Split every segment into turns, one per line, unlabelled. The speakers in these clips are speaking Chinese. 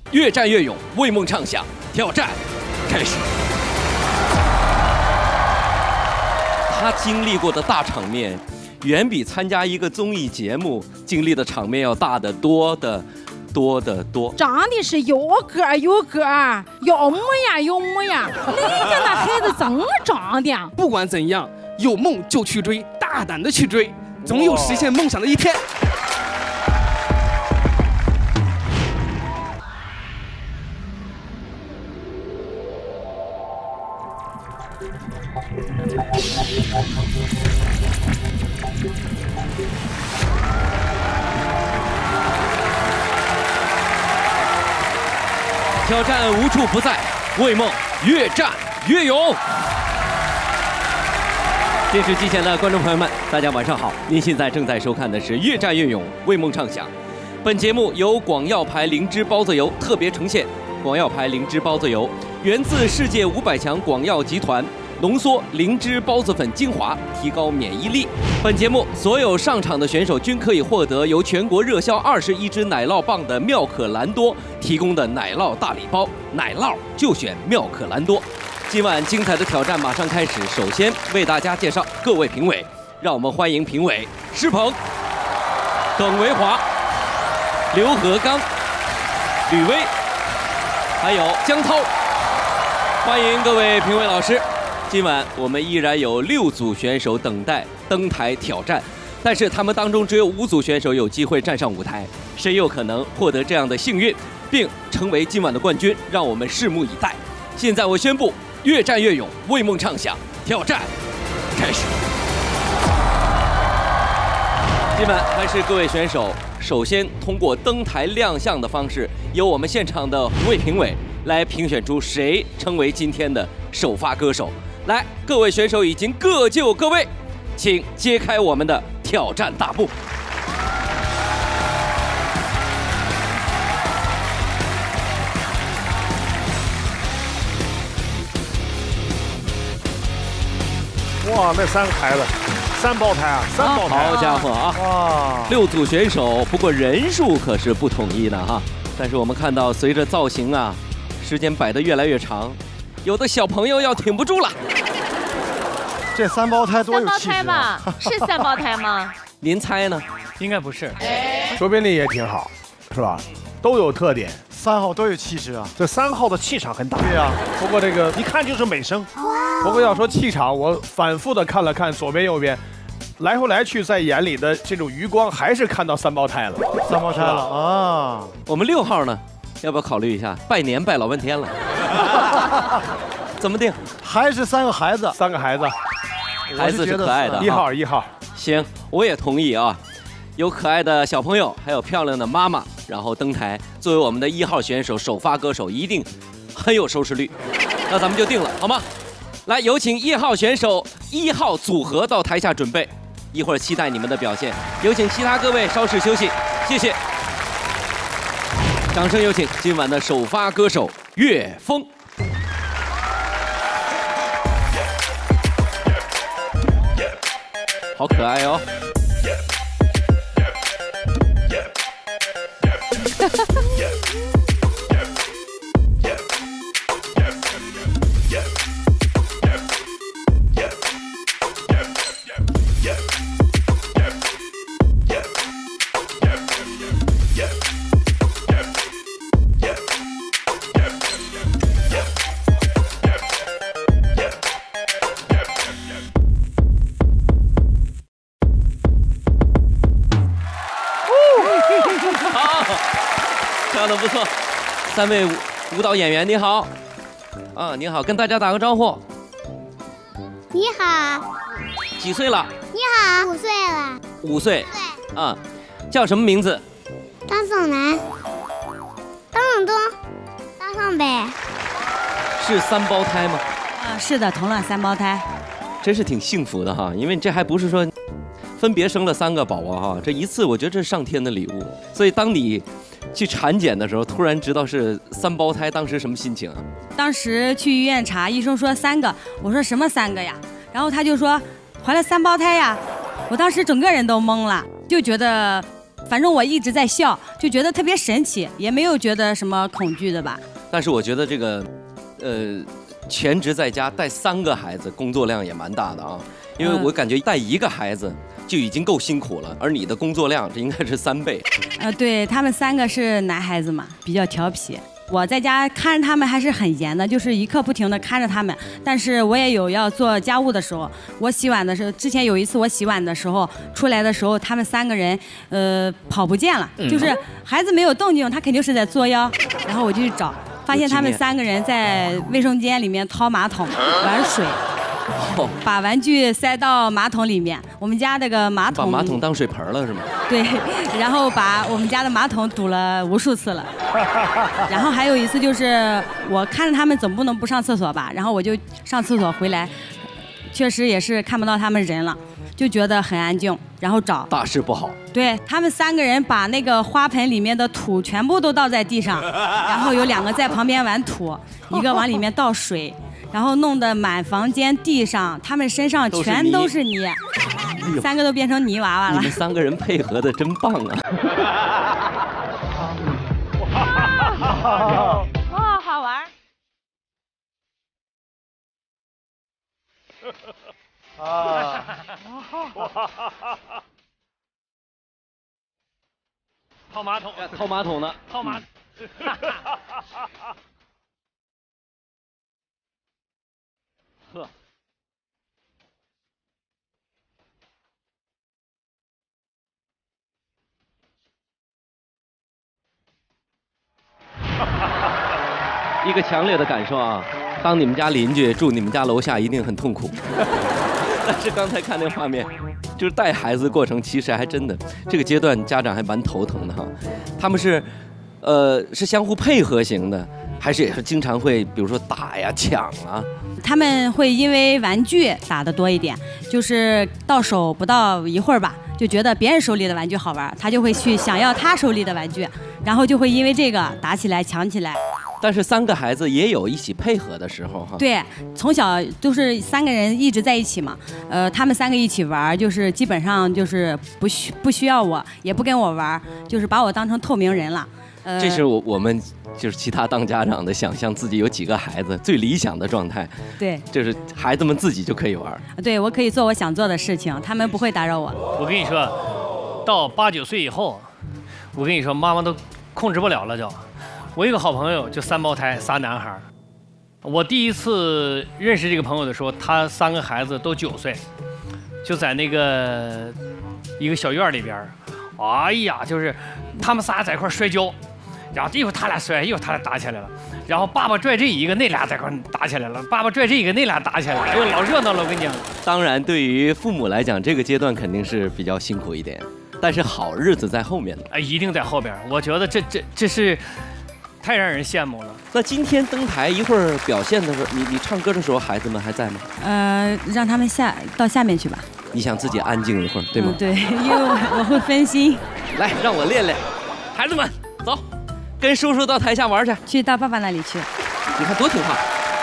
越战越勇，为梦畅想，挑战开始。他经历过的大场面，远比参加一个综艺节目经历的场面要大得多得多。
长得是有个有个，有模样有模样，人家那孩子怎么长的？
不管怎样，有梦就去追，大胆的去追，总有实现梦想的一天。
挑战无处不在，为梦越战越勇。电视机前的观众朋友们，大家晚上好！您现在正在收看的是《越战越勇，为梦畅想》。本节目由广药牌灵芝包子油特别呈现。广药牌灵芝包子油源自世界500强广药集团，浓缩灵芝孢子粉精华，提高免疫力。本节目所有上场的选手均可以获得由全国热销21支奶酪棒的妙可蓝多提供的奶酪大礼包，奶酪就选妙可蓝多。今晚精彩的挑战马上开始，首先为大家介绍各位评委，让我们欢迎评委施鹏、耿维华、刘和刚、吕薇，还有江涛。欢迎各位评委老师。今晚我们依然有6组选手等待登台挑战，但是他们当中只有5组选手有机会站上舞台，谁有可能获得这样的幸运，并成为今晚的冠军，让我们拭目以待。现在我宣布，越战越勇，为梦畅想，挑战开始。今晚还是各位选手首先通过登台亮相的方式，由我们现场的5位评委来评选出谁成为今天的首发歌手。来，各位选手已经各就各位，请揭开我们的挑战大幕。
哇，那3个孩子，3胞胎啊，3胞胎！
好家伙啊！哇，6组选手，不过人数可是不统一的哈。但是我们看到，随着造型啊，时间摆得越来越长，有的小朋友要挺不住了。
这3胞胎多有气质
3胞胎吧？是3胞胎吗？
您猜呢？
应该不是。
卓别林也挺好，是吧？都有特点
，3号都有气质啊。
这3号的气场很大。
对呀，
不过这个一看就是美声。不过要说气场，我反复的看了看左边右边，来回来去，在眼里的这种余光，还是看到3胞胎了。
3胞胎了啊！
我们6号呢？要不要考虑一下？拜年拜老半天了，怎么定？
还是3个孩子
，3个孩子。
孩子是可爱的
，1号。
行，我也同意啊。有可爱的小朋友，还有漂亮的妈妈，然后登台作为我们的1号选手、首发歌手，一定很有收视率。那咱们就定了，好吗？来，有请1号选手、1号组合到台下准备，一会儿期待你们的表现。有请其他各位稍事休息，谢谢。掌声有请今晚的首发歌手岳峰。好可爱哦！唱得不错，3位舞蹈演员你好，你好，跟大家打个招呼。
你好。
几岁了？
你好。5岁了。
5岁。
对。
叫什么名字？
张颂南。张永东。张颂北。
是3胞胎吗？
是的，同卵3胞胎。
真是挺幸福的哈，因为这还不是说分别生了3个宝宝哈，这一次我觉得这是上天的礼物。所以当你去产检的时候，突然知道是3胞胎，当时什么心情啊？
当时去医院查，医生说3个，我说什么3个呀？然后他就说怀了3胞胎呀。我当时整个人都懵了，就觉得反正我一直在笑，就觉得特别神奇，也没有觉得什么恐惧的吧。
但是我觉得这个，全职在家带3个孩子，工作量也蛮大的啊。因为我感觉带1个孩子就已经够辛苦了，而你的工作量这应该是3倍。
对他们3个是男孩子嘛，比较调皮。我在家看着他们还是很严的，就是一刻不停的看着他们。但是我也有要做家务的时候，我洗碗的时候，之前有一次我洗碗的时候出来的时候，他们3个人跑不见了，就是孩子没有动静，他肯定是在作妖，然后我就去找，发现他们3个人在卫生间里面掏马桶玩水。把玩具塞到马桶里面，我们家那个马桶，
把马桶当水盆了是吗？
对，然后把我们家的马桶堵了无数次了。然后还有一次就是我看着他们总不能不上厕所吧，然后我就上厕所回来，确实也是看不到他们人了，就觉得很安静，然后找。
大事不好。
对他们3个人把那个花盆里面的土全部都倒在地上，然后有2个在旁边玩土，一个往里面倒水。然后弄得满房间地上，他们身上全都是泥，3个都变成泥娃娃了。
你们3个人配合的真棒啊！
哇，好玩！
啊！
套马桶，套马桶呢？套马。呵，一个强烈的感受啊！当你们家邻居住你们家楼下，一定很痛苦。但是刚才看那画面，就是带孩子过程，其实还真的这个阶段家长还蛮头疼的哈。他们是，是相互配合型的。还是也是经常会，比如说打呀、抢啊。
他们会因为玩具打得多一点，就是到手不到一会儿吧，就觉得别人手里的玩具好玩，他就会去想要他手里的玩具，然后就会因为这个打起来、抢起来。
但是3个孩子也有一起配合的时候哈。
对，从小都是3个人一直在一起嘛，他们3个一起玩，就是基本上就是不需要我，也不跟我玩，就是把我当成透明人了。
这是我们就是其他当家长的想象自己有几个孩子最理想的状态。
对，
就是孩子们自己就可以玩。
对，我可以做我想做的事情，他们不会打扰我。
我跟你说，到8、9岁以后，我跟你说，妈妈都控制不了了就。我有个好朋友，就3胞胎，3男孩。我第一次认识这个朋友的时候，他3个孩子都9岁，就在那个一个小院里边，哎呀，就是他们仨在一块摔跤。然后一会儿他俩摔，一会儿他俩打起来了，然后爸爸拽这一个，那俩在块打起来了，爸爸拽这一个，那俩打起来了，哎呦，老热闹了，我跟你讲。
当然，对于父母来讲，这个阶段肯定是比较辛苦一点，但是好日子在后面呢。
哎，一定在后边。我觉得这是太让人羡慕了。
那今天登台一会儿表现的时候，你唱歌的时候，孩子们还在吗？
让他们到下面去吧。
你想自己安静一会儿，对吗？
对，因为我会分心。
来，让我练练。孩子们，走。跟叔叔到台下玩去，
去到爸爸那里去。
你看多听话。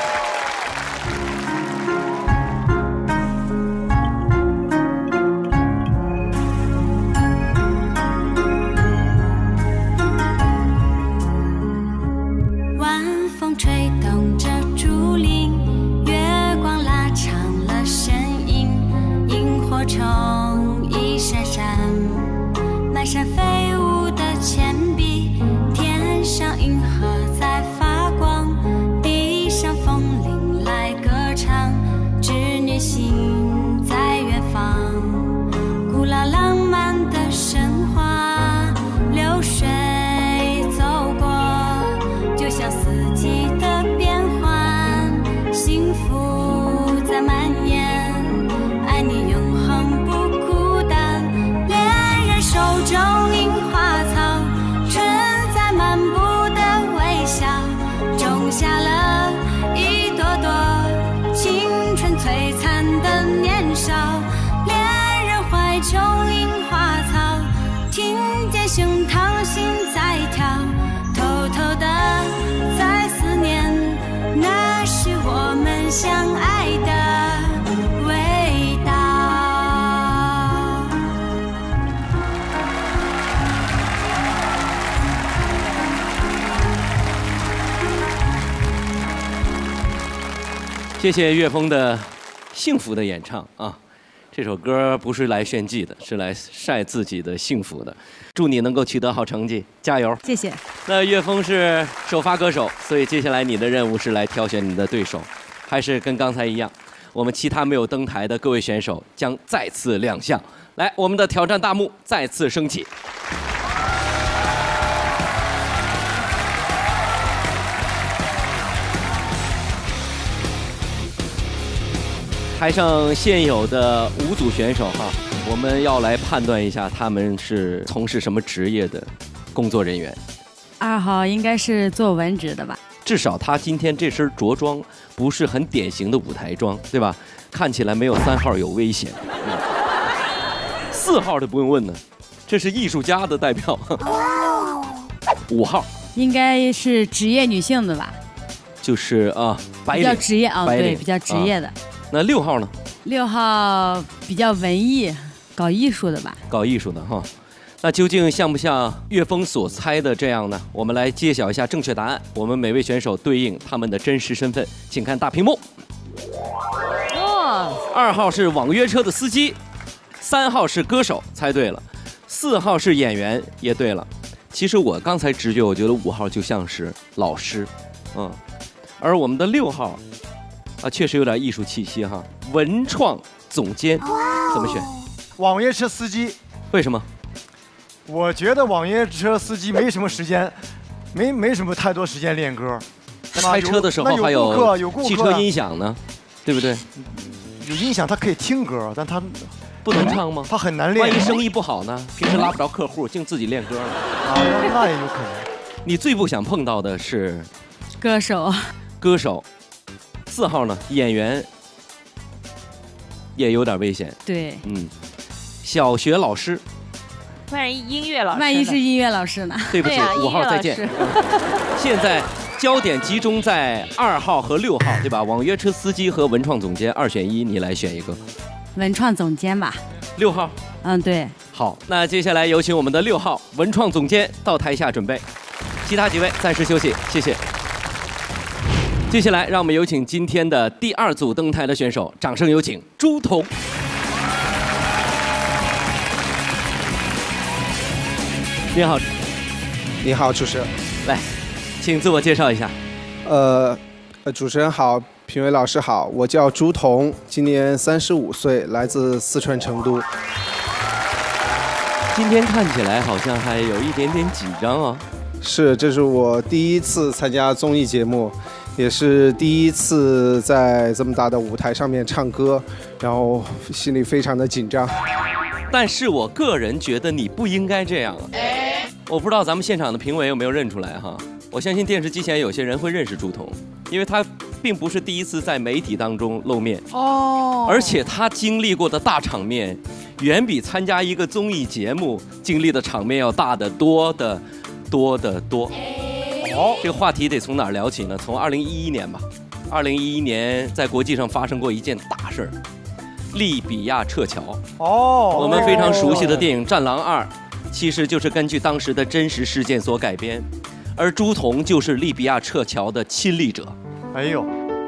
晚风吹动着竹林，月光拉长了身影，萤火虫一闪闪，满山飞舞的铅笔。上银河在发光，地上风铃来歌唱，织女心在远方，古老浪漫的神话，流水走过，就像四季的变换，幸福在蔓延，爱你永恒不孤单，恋人手中樱花草，漫步的微笑，种下了一朵朵青春璀璨的年少。恋人怀中樱花草，听见胸膛心在跳，偷偷的在思念，那是我们相爱的味道。
谢谢岳峰的幸福的演唱啊！这首歌不是来炫技的，是来晒自己的幸福的。祝你能够取得好成绩，加油！
谢谢。
那岳峰是首发歌手，所以接下来你的任务是来挑选你的对手，还是跟刚才一样，我们其他没有登台的各位选手将再次亮相。来，我们的挑战大幕再次升起。台上现有的5组选手哈，我们要来判断一下他们是从事什么职业的工作人员。
2号应该是做文职的吧？
至少他今天这身着装不是很典型的舞台装，对吧？看起来没有3号有危险。4号就不用问了，这是艺术家的代表。5号
应该是职业女性的吧？
就是白领，
比较职业啊，对，比较职业的。
那6号呢
？6号比较文艺，搞艺术的吧？
搞艺术的哈。那究竟像不像岳峰所猜的这样呢？我们来揭晓一下正确答案。我们每位选手对应他们的真实身份，请看大屏幕。2号是网约车的司机，3号是歌手，猜对了。4号是演员，也对了。其实我刚才直觉，我觉得5号就像是老师，而我们的6号。确实有点艺术气息哈，文创总监，怎么选？
网约车司机。
为什么？
我觉得网约车司机没什么时间，没什么太多时间练歌。
开车的时候还有汽车音响呢，对不对？
有音响他可以听歌，但他
不能唱吗？
他很难练。
万一生意不好呢？平时拉不着客户，净自己练歌了。
那也有可能。
你最不想碰到的是
歌手。
歌手。4号呢，演员也有点危险。
对，
小学老师，
万一音乐老师，
万一是音乐老师呢？
对不起，5号再见。现在焦点集中在2号和6号，对吧？网约车司机和文创总监2选1，你来选一个。
文创总监吧。
6号。
对。
好，那接下来有请我们的6号文创总监到台下准备，其他几位暂时休息，谢谢。接下来，让我们有请今天的第2组登台的选手，掌声有请朱彤。你好，
你好，主持人。
来，请自我介绍一下。
主持人好，评委老师好，我叫朱彤，今年35岁，来自四川成都。
今天看起来好像还有一点点紧张啊。
是，这是我第一次参加综艺节目。也是第一次在这么大的舞台上面唱歌，然后心里非常的紧张。
但是我个人觉得你不应该这样啊！我不知道咱们现场的评委有没有认出来哈？我相信电视机前有些人会认识朱彤，因为他并不是第一次在媒体当中露面而且他经历过的大场面，远比参加一个综艺节目经历的场面要大得多得多。这个话题得从哪儿聊起呢？从2011年吧。2011年在国际上发生过一件大事儿，利比亚撤侨。我们非常熟悉的电影《战狼2》，其实就是根据当时的真实事件所改编，而朱彤就是利比亚撤侨的亲历者。
哎呦，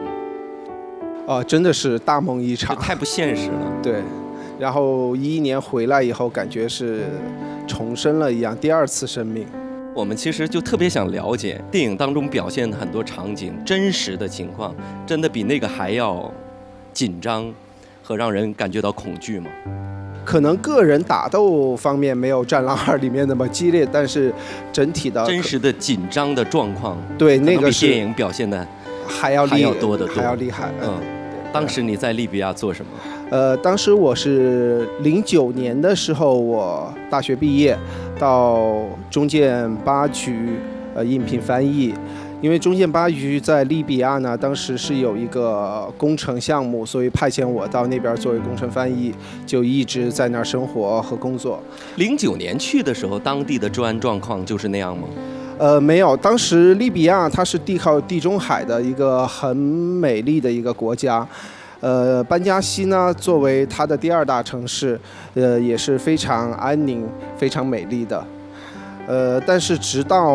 真的是大梦一场，
太不现实了。
对，然后11年回来以后，感觉是重生了一样，第2次生命。
我们其实就特别想了解电影当中表现的很多场景，真实的情况，真的比那个还要紧张和让人感觉到恐惧吗？
可能个人打斗方面没有《战狼2》里面那么激烈，但是整体的
真实的紧张的状况，
对那个是
比电影表现的
还要
多得多，
还要厉害。
当时你在利比亚做什么？
当时我是09年的时候，我大学毕业，到中建八局应聘翻译。因为中建八局在利比亚呢，当时是有一个工程项目，所以派遣我到那边作为工程翻译，就一直在那儿生活和工作。
09年去的时候，当地的治安状况就是那样吗？
没有，当时利比亚它是靠地中海的一个很美丽的一个国家。班加西呢，作为它的第2大城市，也是非常安宁、非常美丽的。 但是直到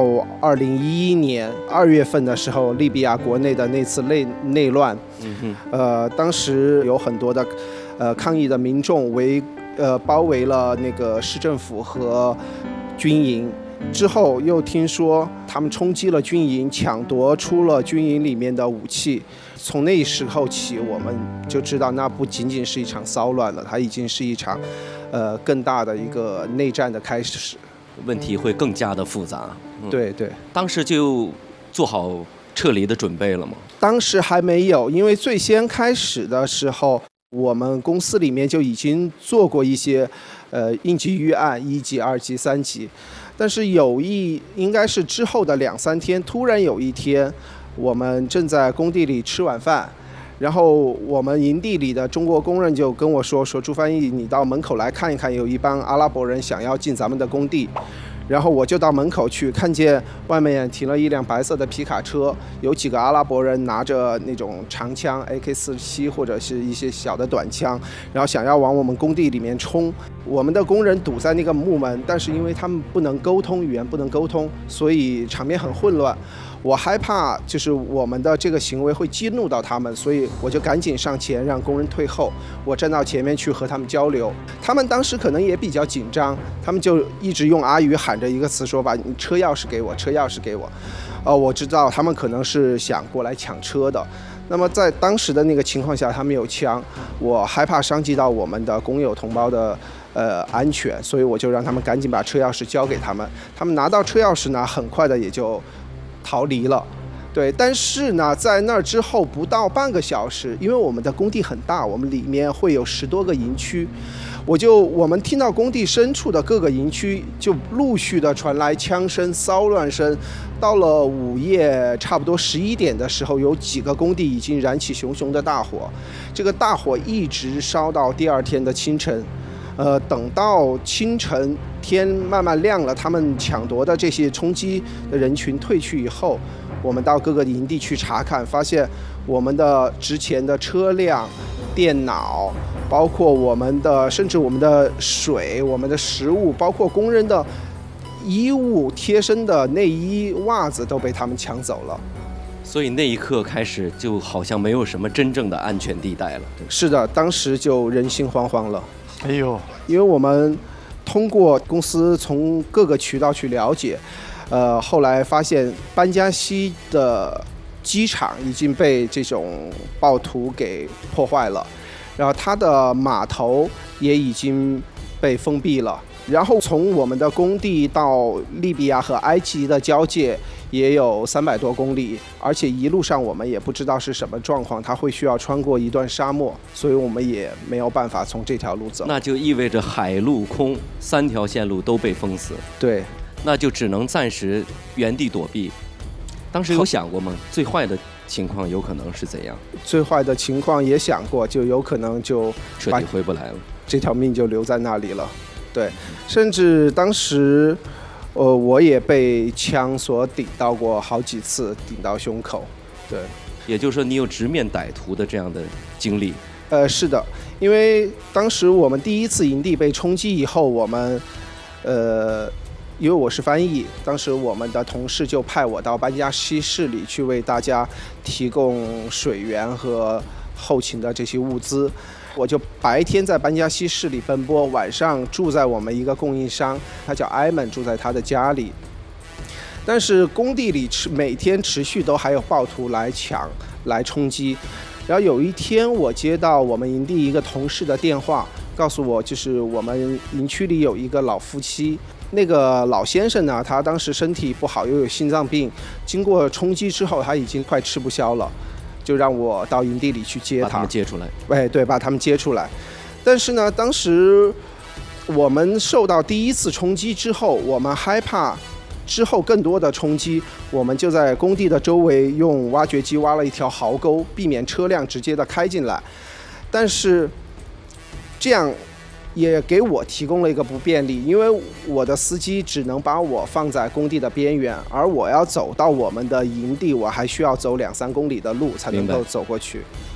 2011年2月份的时候，利比亚国内的那次内乱，当时有很多的抗议的民众包围了那个市政府和军营。之后又听说他们冲击了军营，抢夺出了军营里面的武器。从那时候起，我们就知道那不仅仅是一场骚乱了，它已经是一场更大的一个内战的开始。
问题会更加的复杂。
对对，
当时就做好撤离的准备了吗？当
时还没有，因为最先开始的时候，我们公司里面就已经做过一些应急预案，1级、2级、3级。但是应该是之后的2、3天，突然有一天，我们正在工地里吃晚饭，然后我们营地里的中国工人就跟我说朱翻译，你到门口来看一看，有一帮阿拉伯人想要进咱们的工地。然后我就到门口去，看见外面停了一辆白色的皮卡车，有几个阿拉伯人拿着那种长枪 AK-47或者是一些小的短枪，然后想要往我们工地里面冲。我们的工人堵在那个木门，但是因为他们不能沟通，语言不能沟通，所以场面很混乱。我害怕就是我们的这个行为会激怒到他们，所以我就赶紧上前让工人退后，我站到前面去和他们交流。他们当时可能也比较紧张，他们就一直用阿语喊着一个词说把你车钥匙给我，车钥匙给我。我知道他们可能是想过来抢车的。那么在当时的那个情况下，他们有枪，我害怕伤及到我们的工友同胞的安全，所以我就让他们赶紧把车钥匙交给他们。他们拿到车钥匙呢，很快的也就逃离了。对，但是呢，在那之后不到半个小时，因为我们的工地很大，我们里面会有10多个营区，我们听到工地深处的各个营区就陆续的传来枪声、骚乱声。到了午夜差不多11点的时候，有几个工地已经燃起熊熊的大火，这个大火一直烧到第2天的清晨。等到清晨天慢慢亮了，他们抢夺的这些冲击的人群退去以后，我们到各个营地去查看，发现我们的之前的车辆、电脑，包括甚至我们的水、我们的食物，包括工人的衣物、贴身的内衣、袜子都被他们抢走了。
所以那一刻开始，就好像没有什么真正的安全地带了。
是的，当时就人心惶惶了。
哎呦，
因为我们通过公司从各个渠道去了解，后来发现班加西的机场已经被这种暴徒给破坏了，然后它的码头也已经被封闭了。然后从我们的工地到利比亚和埃及的交界也有300多公里，而且一路上我们也不知道是什么状况，它会需要穿过一段沙漠，所以我们也没有办法从这条路走。
那就意味着海陆空3条线路都被封死。
对，
那就只能暂时原地躲避。当时有想过吗？最坏的情况有可能是怎样？
最坏的情况也想过，就有可能就
彻底回不来了，
这条命就留在那里了。对，甚至当时，我也被枪所顶到过好几次，顶到胸口。对，
也就是说你有直面歹徒的这样的经历。
是的，因为当时我们第一次营地被冲击以后，我们，因为我是翻译，当时我们的同事就派我到班加西市里去为大家提供水源和后勤的这些物资。我就白天在班加西市里奔波，晚上住在我们一个供应商，他叫埃门，住在他的家里。但是工地里每天持续都还有暴徒来抢、来冲击。然后有一天，我接到我们营地一个同事的电话，告诉我就是我们营区里有一个老夫妻。那个老先生呢，他当时身体不好，又有心脏病，经过冲击之后，他已经快吃不消了。就让我到营地里去接他，
把他们接出来。
对，把他们接出来。但是呢，当时我们受到第一次冲击之后，我们害怕之后更多的冲击，我们就在工地的周围用挖掘机挖了一条壕沟，避免车辆直接的开进来。但是这样也给我提供了一个不便利，因为我的司机只能把我放在工地的边缘，而我要走到我们的营地，我还需要走2、3公里的路才能够走过去。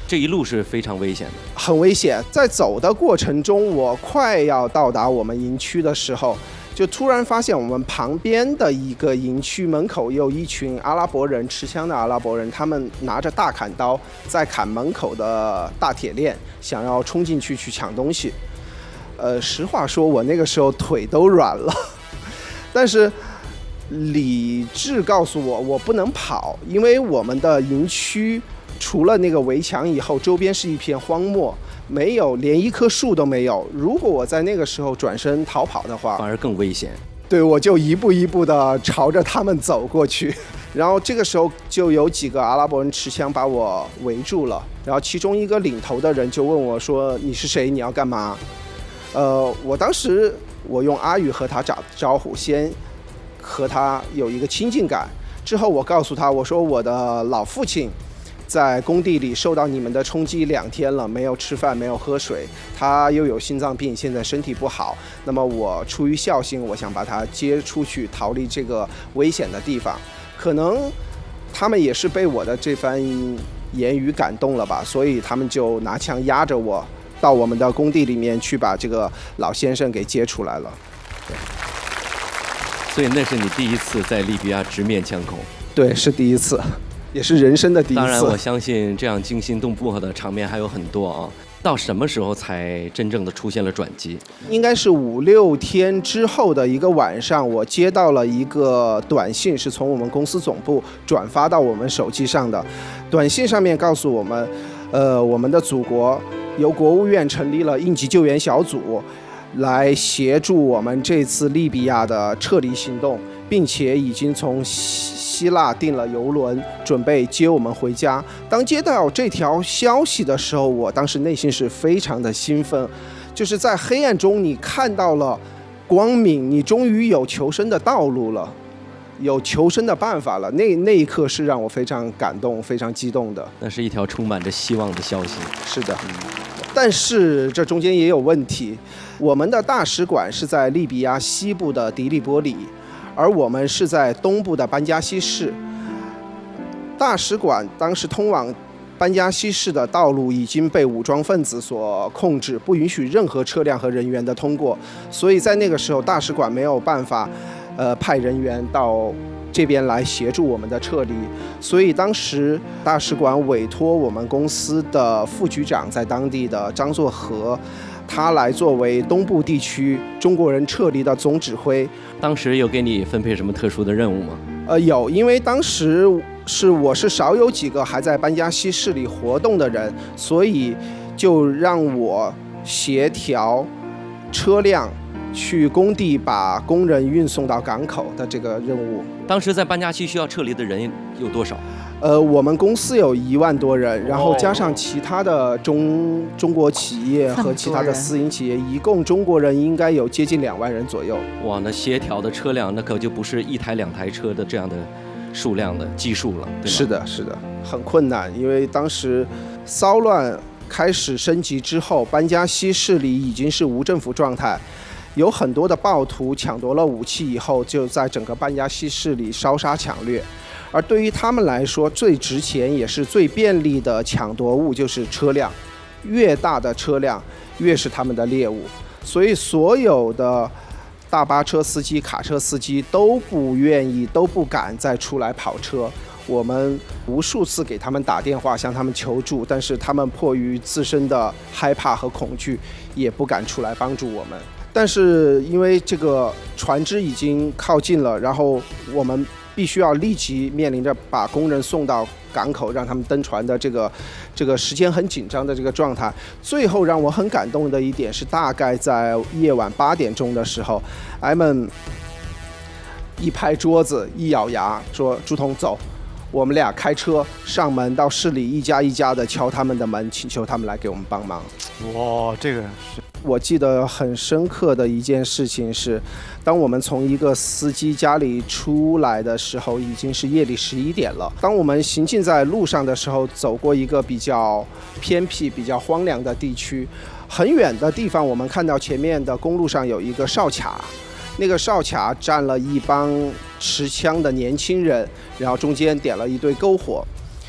这一路是非常危险的，
很危险。在走的过程中，我快要到达我们营区的时候，就突然发现我们旁边的一个营区门口有一群阿拉伯人，持枪的阿拉伯人，他们拿着大砍刀在砍门口的大铁链，想要冲进去抢东西。实话说，我那个时候腿都软了，但是理智告诉我，我不能跑，因为我们的营区除了那个围墙以后，周边是一片荒漠，没有连一棵树都没有。如果我在那个时候转身逃跑的话，
反而更危险。
对，我就一步一步的朝着他们走过去，然后这个时候就有几个阿拉伯人持枪把我围住了，然后其中一个领头的人就问我说：“你是谁？你要干嘛？”我当时我用阿语和他打招呼，先和他有一个亲近感，之后我告诉他，我说我的老父亲在工地里受到你们的冲击2天了，没有吃饭，没有喝水，他又有心脏病，现在身体不好。那么我出于孝心，我想把他接出去，逃离这个危险的地方。可能他们也是被我的这番言语感动了吧，所以他们就拿枪压着我到我们的工地里面去，把这个老先生给接出来了。
所以那是你第一次在利比亚直面枪口？
对，是第一次。也是人生的第一次。
当然，我相信这样惊心动魄的场面还有很多啊。到什么时候才真正的出现了转机？
应该是5、6天之后的一个晚上，我接到了一个短信，是从我们公司总部转发到我们手机上的。短信上面告诉我们，我们的祖国由国务院成立了应急救援小组，来协助我们这次利比亚的撤离行动，并且已经从希腊订了邮轮，准备接我们回家。当接到这条消息的时候，我当时内心是非常的兴奋，就是在黑暗中你看到了光明，你终于有求生的道路了，有求生的办法了。那一刻是让我非常感动、非常激动的。
那是一条充满着希望的消息。
是的，但是这中间也有问题。我们的大使馆是在利比亚西部的迪利波里，而我们是在东部的班加西市。大使馆当时通往班加西市的道路已经被武装分子所控制，不允许任何车辆和人员的通过，所以在那个时候大使馆没有办法派人员到这边来协助我们的撤离，所以当时大使馆委托我们公司的副局长在当地的张作和，他来作为东部地区中国人撤离的总指挥。
当时有给你分配什么特殊的任务吗？
有，因为当时我是少有几个还在班加西市里活动的人，所以就让我协调车辆去工地把工人运送到港口的这个任务。
当时在班加西需要撤离的人有多少？
我们公司有1万多人，然后加上其他的中国企业和其他的私营企业，一共中国人应该有接近2万人左右。
哇，那协调的车辆那可就不是1台2台车的这样的数量的基数了，对吗？
是的，是的，很困难，因为当时骚乱开始升级之后，班加西市里已经是无政府状态。有很多的暴徒抢夺了武器以后，就在整个班加西市里烧杀抢掠。而对于他们来说，最值钱也是最便利的抢夺物就是车辆，越大的车辆越是他们的猎物。所以所有的大巴车司机、卡车司机都不愿意、都不敢再出来跑车。我们无数次给他们打电话向他们求助，但是他们迫于自身的害怕和恐惧，也不敢出来帮助我们。但是因为这个船只已经靠近了，然后我们必须要立即面临着把工人送到港口，让他们登船的这个时间很紧张的这个状态。最后让我很感动的一点是，大概在夜晚8点钟的时候，艾们一拍桌子，一咬牙说：“朱彤，走，我们俩开车上门到市里一家一家的敲他们的门，请求他们来给我们帮忙。”
哇，这个是。
我记得很深刻的一件事情是，当我们从一个司机家里出来的时候，已经是夜里11点了。当我们行进在路上的时候，走过一个比较偏僻、比较荒凉的地区，很远的地方，我们看到前面的公路上有一个哨卡，那个哨卡站了一帮持枪的年轻人，然后中间点了一堆篝火。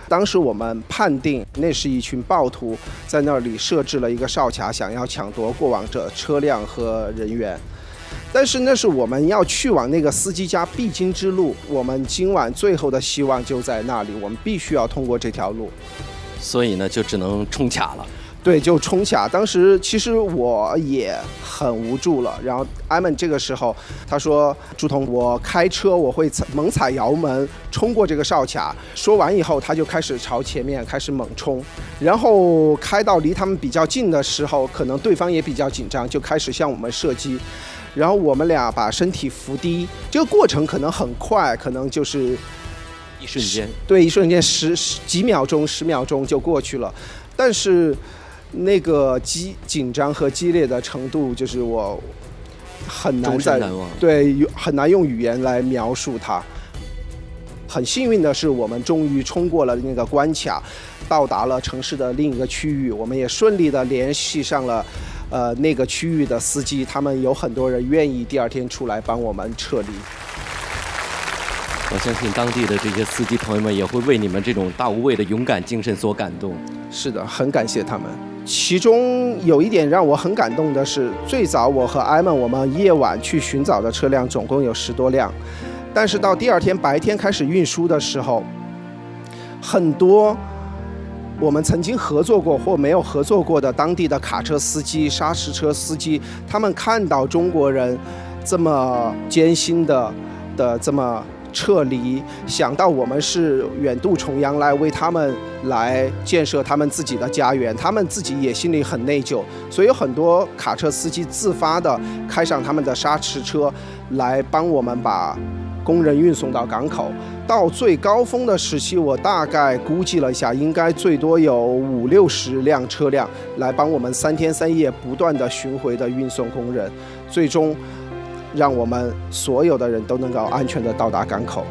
当时我们判定那是一群暴徒在那里设置了一个哨卡，想要抢夺过往者车辆和人员。但是那是我们要去往那个司机家必经之路，我们今晚最后的希望就在那里，我们必须要通过这条路。
所以呢，就只能冲卡了。
对，就冲卡。当时其实我也很无助了。然后艾文这个时候他说：“朱彤，我开车我会猛踩油门冲过这个哨卡。”说完以后，他就开始朝前面开始猛冲。然后开到离他们比较近的时候，可能对方也比较紧张，就开始向我们射击。然后我们俩把身体伏低，这个过程可能很快，可能就是
一瞬间。
对，一瞬间几秒钟、10秒钟就过去了。但是那个紧张和激烈的程度，就是我很难很难用语言来描述它。很幸运的是，我们终于冲过了那个关卡，到达了城市的另一个区域。我们也顺利的联系上了那个区域的司机，他们有很多人愿意第二天出来帮我们撤离。
我相信当地的这些司机朋友们也会为你们这种大无畏的勇敢精神所感动。
是的，很感谢他们。其中有一点让我很感动的是，最早我和艾文我们夜晚去寻找的车辆总共有10多辆，但是到第二天白天开始运输的时候，很多我们曾经合作过或没有合作过的当地的卡车司机、砂石车司机，他们看到中国人这么艰辛的这么撤离，想到我们是远渡重洋来为他们来建设他们自己的家园，他们自己也心里很内疚，所以有很多卡车司机自发的开上他们的砂石车来帮我们把工人运送到港口。到最高峰的时期，我大概估计了一下，应该最多有50-60辆车辆来帮我们3天3夜不断的巡回的运送工人，最终让我们所有的人都能够安全的到达港口。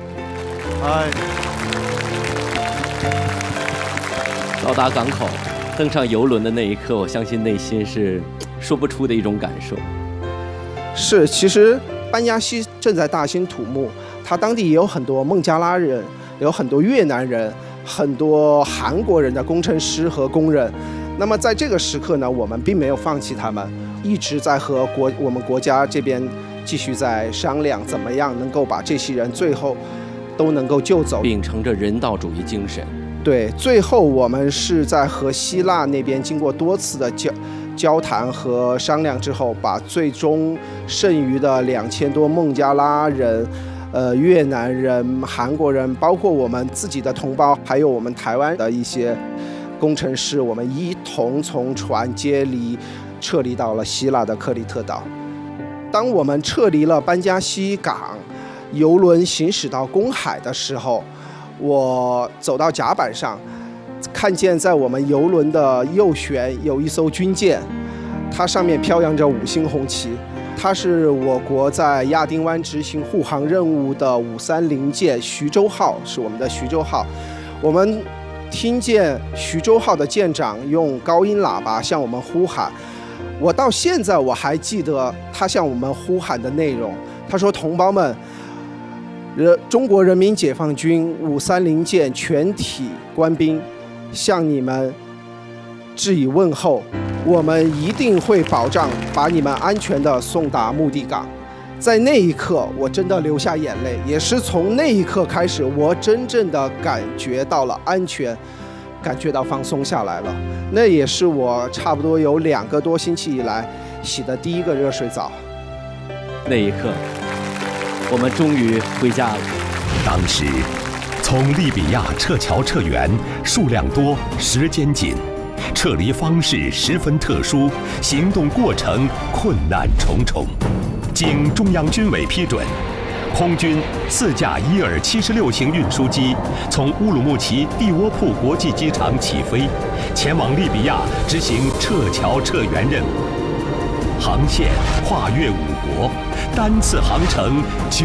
到达港口，登上游轮的那一刻，我相信内心是说不出的一种感受。
是，其实班加西正在大兴土木，它当地也有很多孟加拉人，有很多越南人，很多韩国人的工程师和工人。那么在这个时刻呢，我们并没有放弃他们，一直在和我们国家这边继续在商量，怎么样能够把这些人最后都能够救走，
秉承着人道主义精神。
对，最后我们是在和希腊那边经过多次的交谈和商量之后，把最终剩余的2000多孟加拉人、越南人、韩国人，包括我们自己的同胞，还有我们台湾的一些工程师，我们一同从船接离撤离到了希腊的克里特岛。当我们撤离了班加西港，游轮行驶到公海的时候，我走到甲板上，看见在我们游轮的右舷有一艘军舰，它上面飘扬着5星红旗，它是我国在亚丁湾执行护航任务的530舰徐州号，是我们的徐州号。我们听见徐州号的舰长用高音喇叭向我们呼喊，我到现在我还记得他向我们呼喊的内容。他说：“同胞们，中国人民解放军530舰全体官兵向你们致以问候，我们一定会保障把你们安全地送达目的港。”在那一刻，我真的流下眼泪，也是从那一刻开始，我真正的感觉到了安全，感觉到放松下来了。那也是我差不多有2个多星期以来洗的第一个热水澡。
那一刻，我们终于回家了。
当时，从利比亚撤侨撤员，数量多，时间紧，撤离方式十分特殊，行动过程困难重重。经中央军委批准，空军4架伊尔76型运输机从乌鲁木齐蒂窝铺国际机场起飞，前往利比亚执行撤侨撤员任务。航线跨越5国，单次航程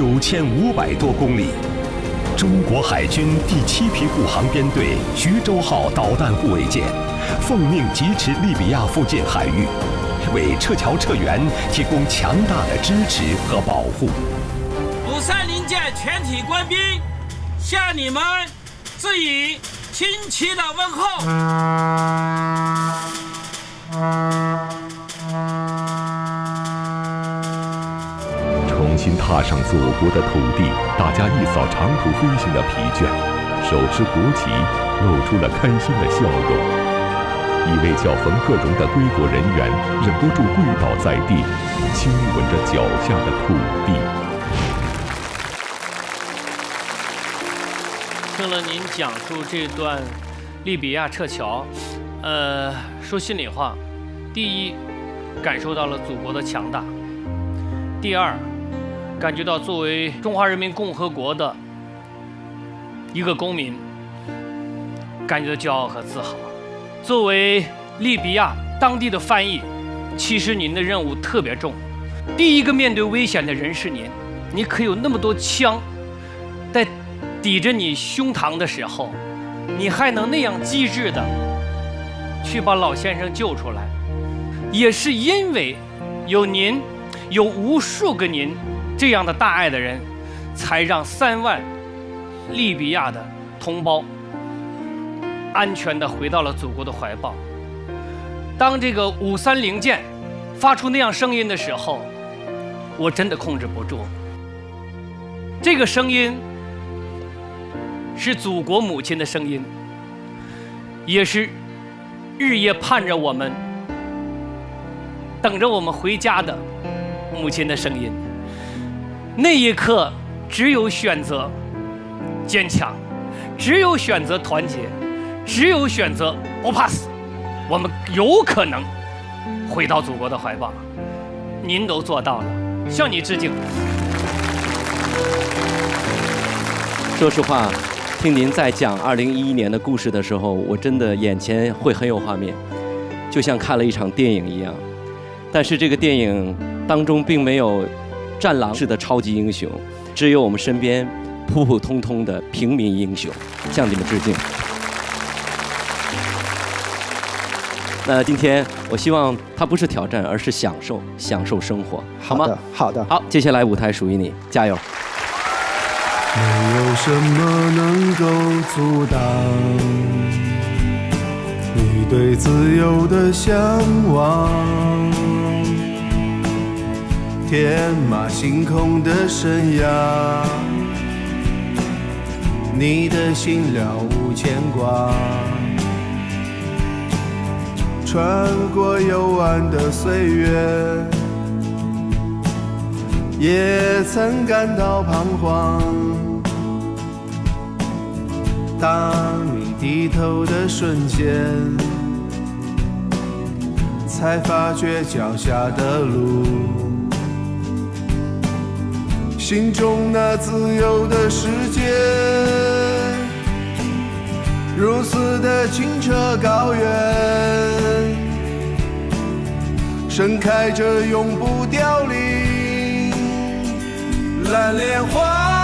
9500多公里。中国海军第7批护航编队徐州号导弹护卫舰奉命疾驰利比亚附近海域，为撤侨撤员提供强大的支持和保护。
530舰全体官兵向你们致以亲切的问候。
重新踏上祖国的土地，大家一扫长途飞行的疲倦，手持国旗，露出了开心的笑容。一位叫冯克荣的归国人员忍不住跪倒在地，亲吻着脚下的土地。
听了您讲述这段利比亚撤侨，说心里话，第一，感受到了祖国的强大；第二，感觉到作为中华人民共和国的一个公民，感觉到骄傲和自豪。作为利比亚当地的翻译，其实您的任务特别重。第一个面对危险的人是您，你可有那么多枪在抵着你胸膛的时候，你还能那样机智的去把老先生救出来，也是因为有您，有无数个您这样的大爱的人，才让3万利比亚的同胞安全地回到了祖国的怀抱。当这个530舰发出那样声音的时候，我真的控制不住。这个声音是祖国母亲的声音，也是日夜盼着我们、等着我们回家的母亲的声音。那一刻，只有选择坚强，只有选择团结，只有选择不怕死，我们有可能回到祖国的怀抱。您都做到了，向你致敬。
说实话，听您在讲2011年的故事的时候，我真的眼前会很有画面，就像看了一场电影一样。但是这个电影当中并没有战狼式的超级英雄，只有我们身边普普通通的平民英雄，向你们致敬。那今天我希望它不是挑战，而是享受生活，好吗？
好的。
好，接下来舞台属于你，加油！
没有什么能够阻挡你对自由的向往，天马行空的生涯，你的心了无牵挂。穿过幽暗的岁月，也曾感到彷徨。当你低头的瞬间，才发觉脚下的路，心中那自由的世界，如此的清澈高远，盛开着永不凋零蓝莲花。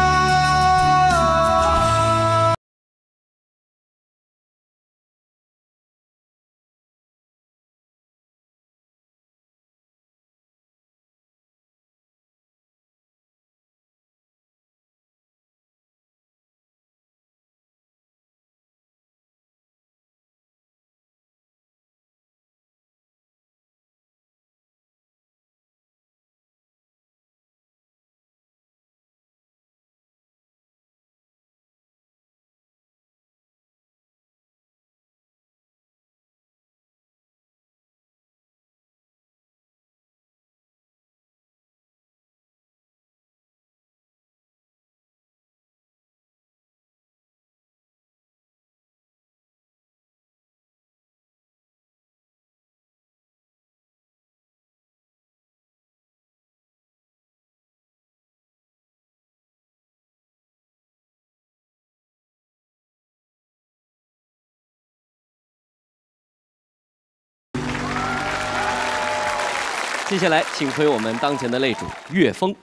接下来，请回我们当前的擂主岳峰。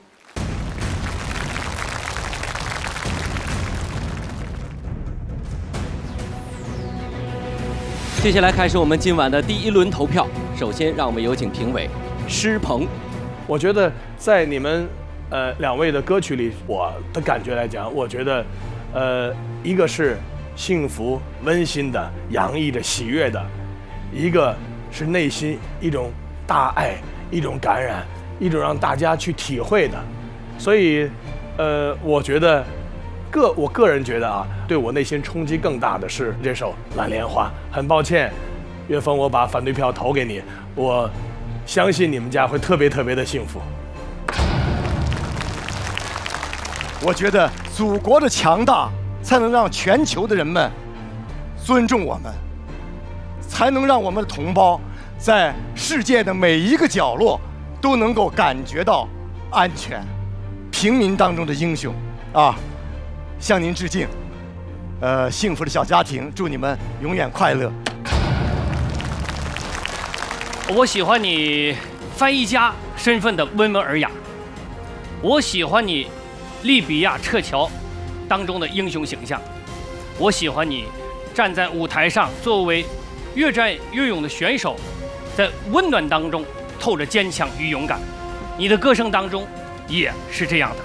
接下来开始我们今晚的第1轮投票。首先，让我们有请评委施鹏。
我觉得在你们2位的歌曲里，我的感觉来讲，我觉得一个是幸福、温馨的，洋溢着喜悦的；一个是内心一种大爱，一种感染，一种让大家去体会的。所以，我觉得，我个人觉得啊，对我内心冲击更大的是这首《蓝莲花》。很抱歉，岳峰，我把反对票投给你。我相信你们家会特别特别的幸福。
我觉得祖国的强大，才能让全球的人们尊重我们，才能让我们的同胞在世界的每一个角落都能够感觉到安全。平民当中的英雄啊，向您致敬。幸福的小家庭，祝你们永远快乐。
我喜欢你翻译家身份的温文尔雅，我喜欢你利比亚撤侨当中的英雄形象，我喜欢你站在舞台上作为越战越勇的选手，在温暖当中透着坚强与勇敢，你的歌声当中也是这样的。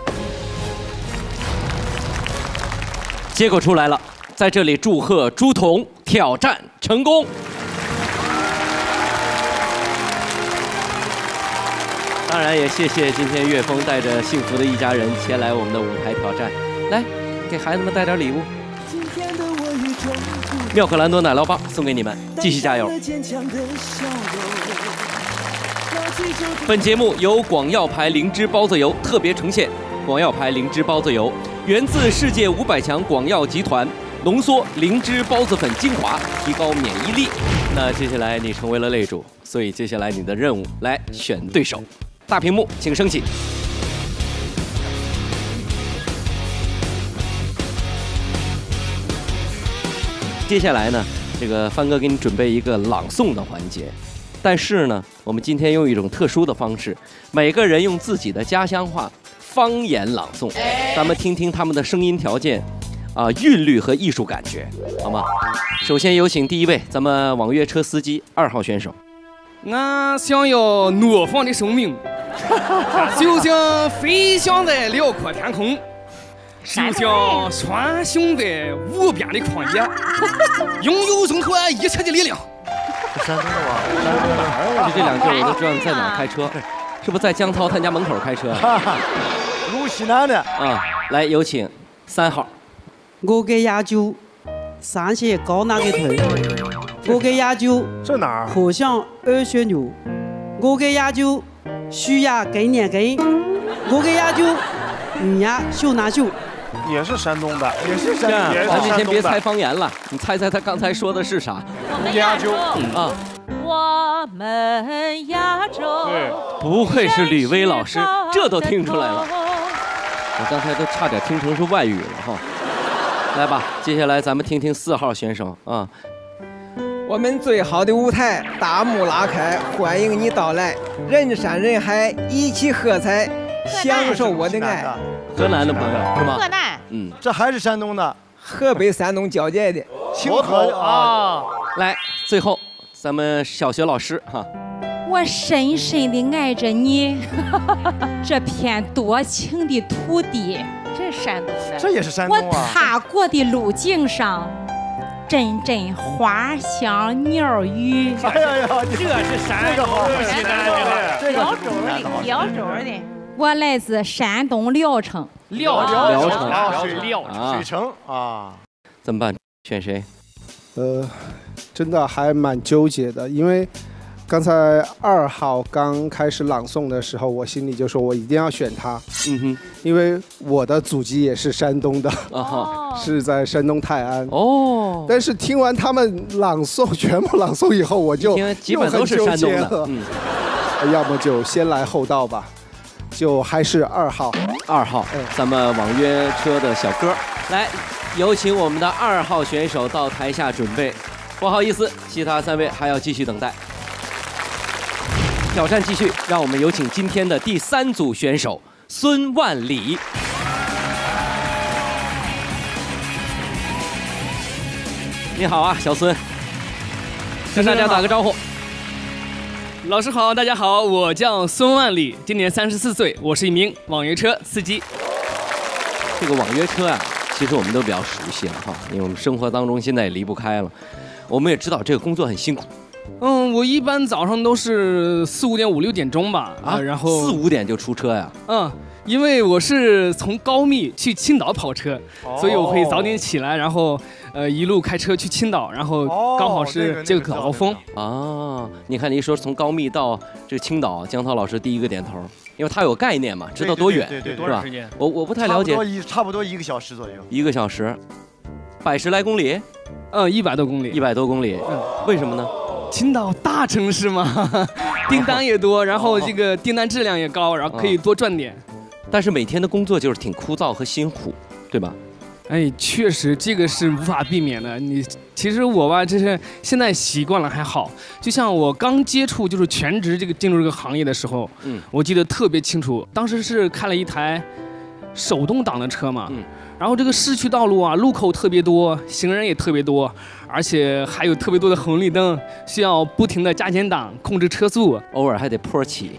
结果出来了，在这里祝贺朱彤挑战成功。当然也谢谢今天岳峰带着幸福的一家人前来我们的舞台挑战，来给孩子们带点礼物。妙可蓝多奶酪棒送给你们，继续加油。本节目由广药牌灵芝包子油特别呈现。广药牌灵芝包子油源自世界500强广药集团，浓缩灵芝孢子粉精华，提高免疫力。那接下来你成为了擂主，所以接下来你的任务来选对手。大屏幕请升起。接下来呢，这个帆哥给你准备一个朗诵的环节，但是呢，我们今天用一种特殊的方式，每个人用自己的家乡话方言朗诵，咱们听听他们的声音条件韵律和艺术感觉，好吗？首先有请第一位，咱们网约车司机2号选手。
俺想要怒放的生命，就像飞翔在辽阔天空，就像穿行在无边的旷野，拥有挣脱一切的力量。
山东的吧？
就这2句我都知道你在哪儿开车，是不是在江涛他家门口开车？
鲁西南的
啊，来有请3号。
我给亚洲三些高难的腿，我给亚洲
这哪儿？
好像2学牛，我给亚洲虚牙给年给，我给亚洲女牙秀难秀。
也是山东的，
也是山东的。
咱们先别猜方言了，你猜猜他刚才说的是啥？
我们亚洲
啊，
我们亚洲。
不愧是吕薇老师，这都听出来了。我刚才都差点听成是外语了哈。来吧，接下来咱们听听4号选手啊。
我们最好的舞台，大幕拉开，欢迎你到来，人山人海，一起喝彩，享受我的爱。
河南的朋友是吗？
河南，
这还是山东的，
河北山东交界的
清河啊。
来，最后咱们小学老师哈。
我深深地爱着你，这片多情的土地。
这是山东的，
这也是山东啊。
我踏过的路径上，阵阵花香鸟语。
哎呀，
这是山东的，
这个
辽州的。
我来自山东聊城。
聊
水城啊。
怎么办？选谁？
真的还蛮纠结的，因为刚才2号刚开始朗诵的时候，我心里就说我一定要选他。因为我的祖籍也是山东的，是在山东泰安。但是听完他们朗诵，全部朗诵以后，我就
基本都是山东的。
要么就先来后到吧，就还是2号。
2号，咱们网约车的小哥，来，有请我们的2号选手到台下准备。不好意思，其他3位还要继续等待。挑战继续，让我们有请今天的第3组选手孙万里。你好啊，小孙，跟大家打个招呼。
老师好，大家好，我叫孙万里，今年34岁，我是一名网约车司机。
这个网约车啊，其其实我们都比较熟悉了哈，因为我们生活当中现在也离不开了。我们也知道这个工作很辛苦。
我一般早上都是4、5点、5、6点钟吧，然后
4、5点就出车呀？
因为我是从高密去青岛跑车，所以我会早点起来，然后一路开车去青岛，然后刚好是这个早高峰。
你看你一说从高密到这个青岛，江涛老师第一个点头，因为他有概念嘛，知道多远，
对，
多长时间？我不太了解，
差不多1个小时左右。
1个小时，110来公里
，100多公里
，100多公里，为什么呢？
青岛大城市嘛，订单也多，然后这个订单质量也高，然后可以多赚点。
但是每天的工作就是挺枯燥和辛苦，对吧？
确实这个是无法避免的。其实我吧，就是现在习惯了还好。就像我刚接触就是全职进入这个行业的时候，我记得特别清楚，当时是开了一台手动挡的车嘛，然后这个市区道路啊，路口特别多，行人也特别多，而且还有特别多的红绿灯，需要不停的加减档控制车速，
偶尔还得坡起。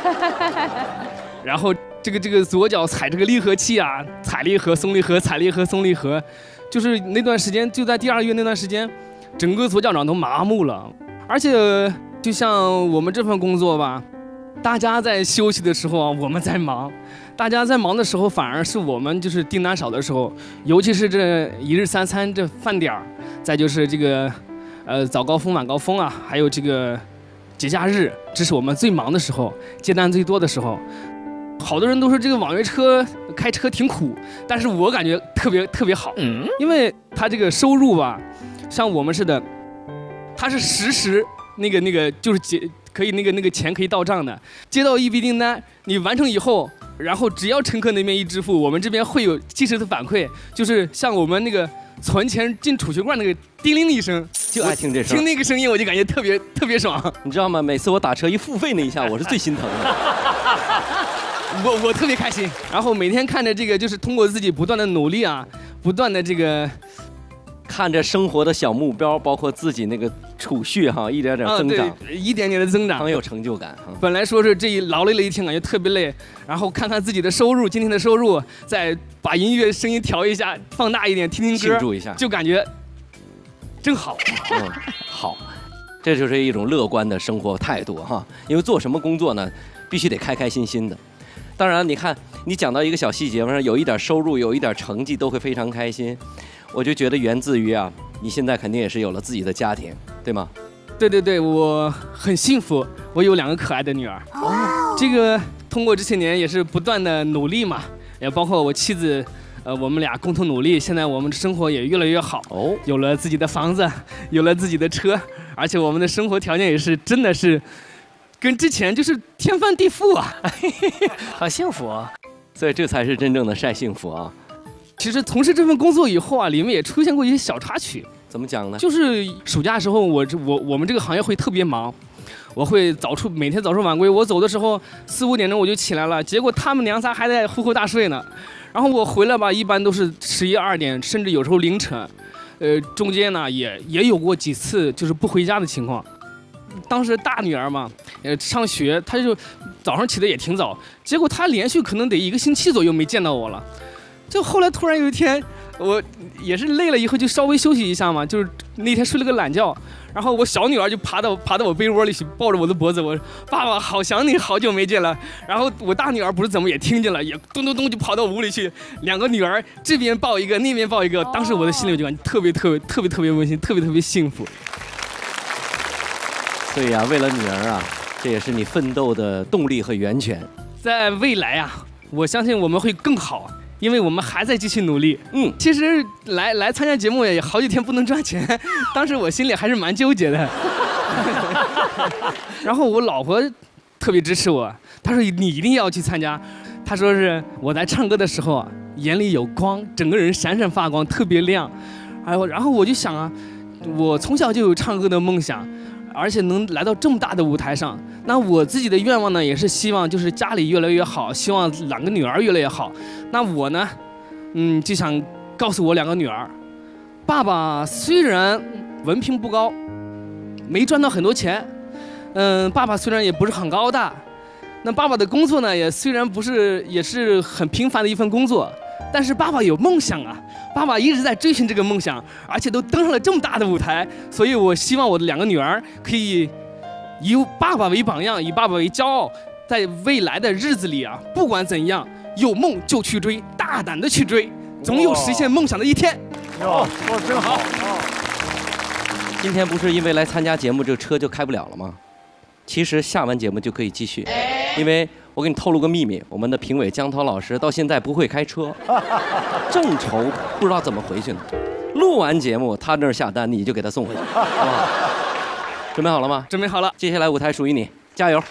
然后这个左脚踩这个离合器啊，踩离合松离合，踩离合松离合，就是那段时间，就在第2月那段时间，整个左脚掌都麻木了。而且就像我们这份工作吧，大家在休息的时候啊，我们在忙；大家在忙的时候，反而是我们就是订单少的时候，尤其是这一日三餐这饭点儿，再就是这个早高峰晚高峰啊，还有这个节假日，这是我们最忙的时候，接单最多的时候。好多人都说这个网约车开车挺苦，但是我感觉特别好，因为他这个收入吧，像我们似的，他是实时那个就是可以那个钱可以到账的，接到一笔订单，你完成以后，然后只要乘客那边一支付，我们这边会有及时的反馈，就是像我们那个存钱进储蓄罐那个叮铃一声，
就爱听这声，
听那个声音我就感觉特别爽，
你知道吗？每次我打车一付费那一下，我是最心疼的。
我特别开心，然后每天看着这个，就是通过自己不断的努力啊，不断的这个，
看着生活的小目标，包括自己那个储蓄哈，一点点增长，
一点点的增长，
很有成就感。
本来说是这劳累了一天，感觉特别累，然后看看自己的收入，今天的收入，再把音乐声音调一下，放大一点，听听歌，
庆祝一下，
就感觉真好。
好，这就是一种乐观的生活态度哈。因为做什么工作呢，必须得开开心心的。当然，你看，你讲到一个小细节，有一点收入，有一点成绩，都会非常开心。我就觉得源自于啊，你现在肯定也是有了自己的家庭，对吗？
对，我很幸福，我有2个可爱的女儿。这个通过这些年也是不断的努力嘛，也包括我妻子，我们俩共同努力，现在我们的生活也越来越好。有了自己的房子，有了自己的车，而且我们的生活条件也是真的是。跟之前就是天翻地覆啊，
好幸福啊！
所以这才是真正的晒幸福啊。
其实从事这份工作以后啊，里面也出现过一些小插曲。
怎么讲呢？
就是暑假的时候，我们这个行业会特别忙，我会每天早出晚归。我走的时候4、5点钟我就起来了，结果他们娘仨还在呼呼大睡呢。然后我回来吧，一般都是11、12点，甚至有时候凌晨。中间呢也有过几次就是不回家的情况。当时大女儿嘛，上学，她就早上起的也挺早，结果她连续可能得1个星期左右没见到我了。就后来突然有一天，我也是累了以后就稍微休息一下嘛，就是那天睡了个懒觉，然后我小女儿就爬到我被窝里去，抱着我的脖子，我说爸爸好想你，好久没见了。然后我大女儿不是怎么也听见了，也咚咚咚就跑到屋里去，2个女儿这边抱一个，那边抱一个，当时我的心里就感觉特别温馨，特别幸福。
对呀，为了女儿啊，这也是你奋斗的动力和源泉。
在未来啊，我相信我们会更好，因为我们还在继续努力。其实来参加节目也好几天不能赚钱，当时我心里还是蛮纠结的。然后我老婆特别支持我，她说你一定要去参加。她说是我在唱歌的时候啊，眼里有光，整个人闪闪发光，特别亮。然后我就想啊，我从小就有唱歌的梦想。而且能来到这么大的舞台上，那我自己的愿望呢，也是希望就是家里越来越好，希望2个女儿越来越好。那我呢，就想告诉我2个女儿，爸爸虽然文凭不高，没赚到很多钱，爸爸虽然也不是很高大，那爸爸的工作呢，也虽然不是，也是很平凡的一份工作， 但是爸爸有梦想啊，爸爸一直在追寻这个梦想，而且都登上了这么大的舞台，所以我希望我的2个女儿可以以爸爸为榜样，以爸爸为骄傲，在未来的日子里啊，不管怎样，有梦就去追，大胆的去追，总有实现梦想的一天。
说得真好。
今天不是因为来参加节目，这个车就开不了了吗？其实下完节目就可以继续，因为我给你透露个秘密，我们的评委江涛老师到现在不会开车，正愁不知道怎么回去呢。录完节目他那儿下单，你就给他送回去，好不好？准备好了吗？
准备好了。
接下来舞台属于你，加油！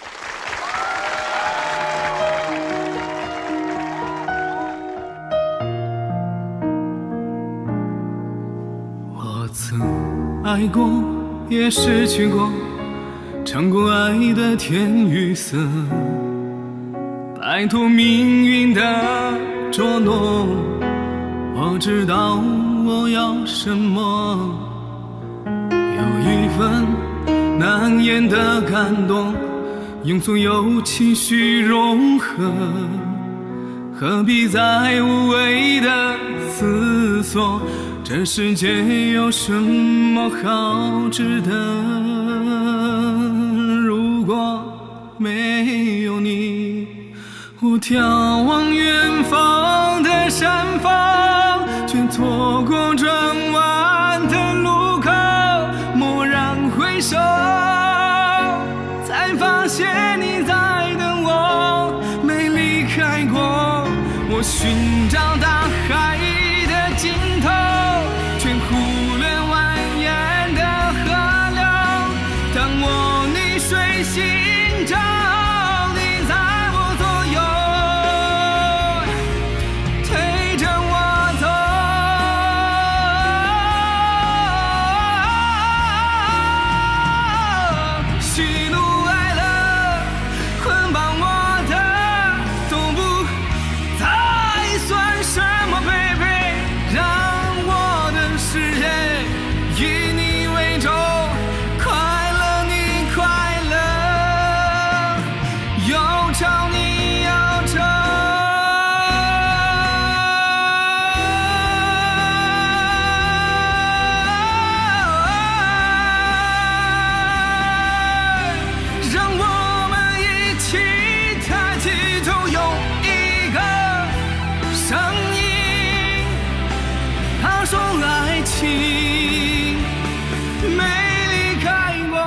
我曾爱过，也失去过，尝过爱的甜与涩，摆脱命运的捉弄。我知道我要什么，有一份难言的感动，用所有情绪融合，何必再无谓的思索？这世界有什么好值得？如果没有你，我眺望远方的山峰，却错过转弯的路口。蓦然回首，才发现你在等我，没离开过。我寻找大海的尽头，却忽略蜿蜒的河流。当我逆水行舟，你在我左右，推着我走。喜怒哀乐捆绑我的，都不再算什么，baby。让我的世界以你为重，快乐你快乐，忧愁你忧愁。让我们一起抬起头，用一个声音他说爱情没离开过。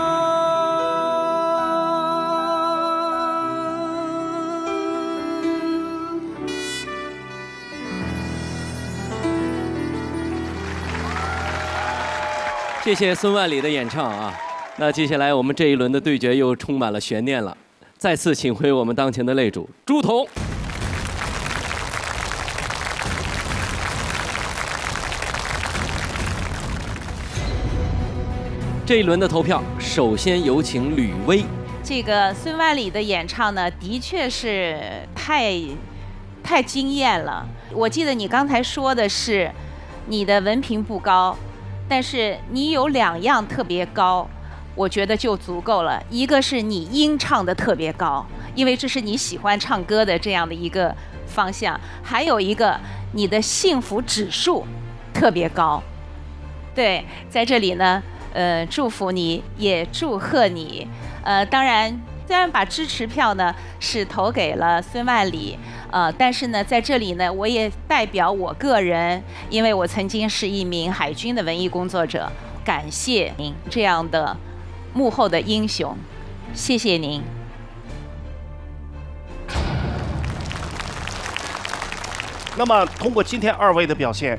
谢谢孙万里的演唱啊！那接下来我们这一轮的对决又充满了悬念了，再次请回我们当前的擂主朱彤。这一轮的投票，首先有请吕薇。
这个孙万里的演唱呢，的确是太惊艳了。我记得你刚才说的是，你的文凭不高，但是你有2样特别高，我觉得就足够了。一个是你音唱的特别高，因为这是你喜欢唱歌的这样的一个方向；还有一个，你的幸福指数特别高。对，在这里呢。祝福你，也祝贺你。当然，虽然把支持票呢是投给了孙万里，但是呢，在这里呢，我也代表我个人，因为我曾经是一名海军的文艺工作者，感谢您这样的幕后的英雄，谢谢您。
那么，通过今天2位的表现，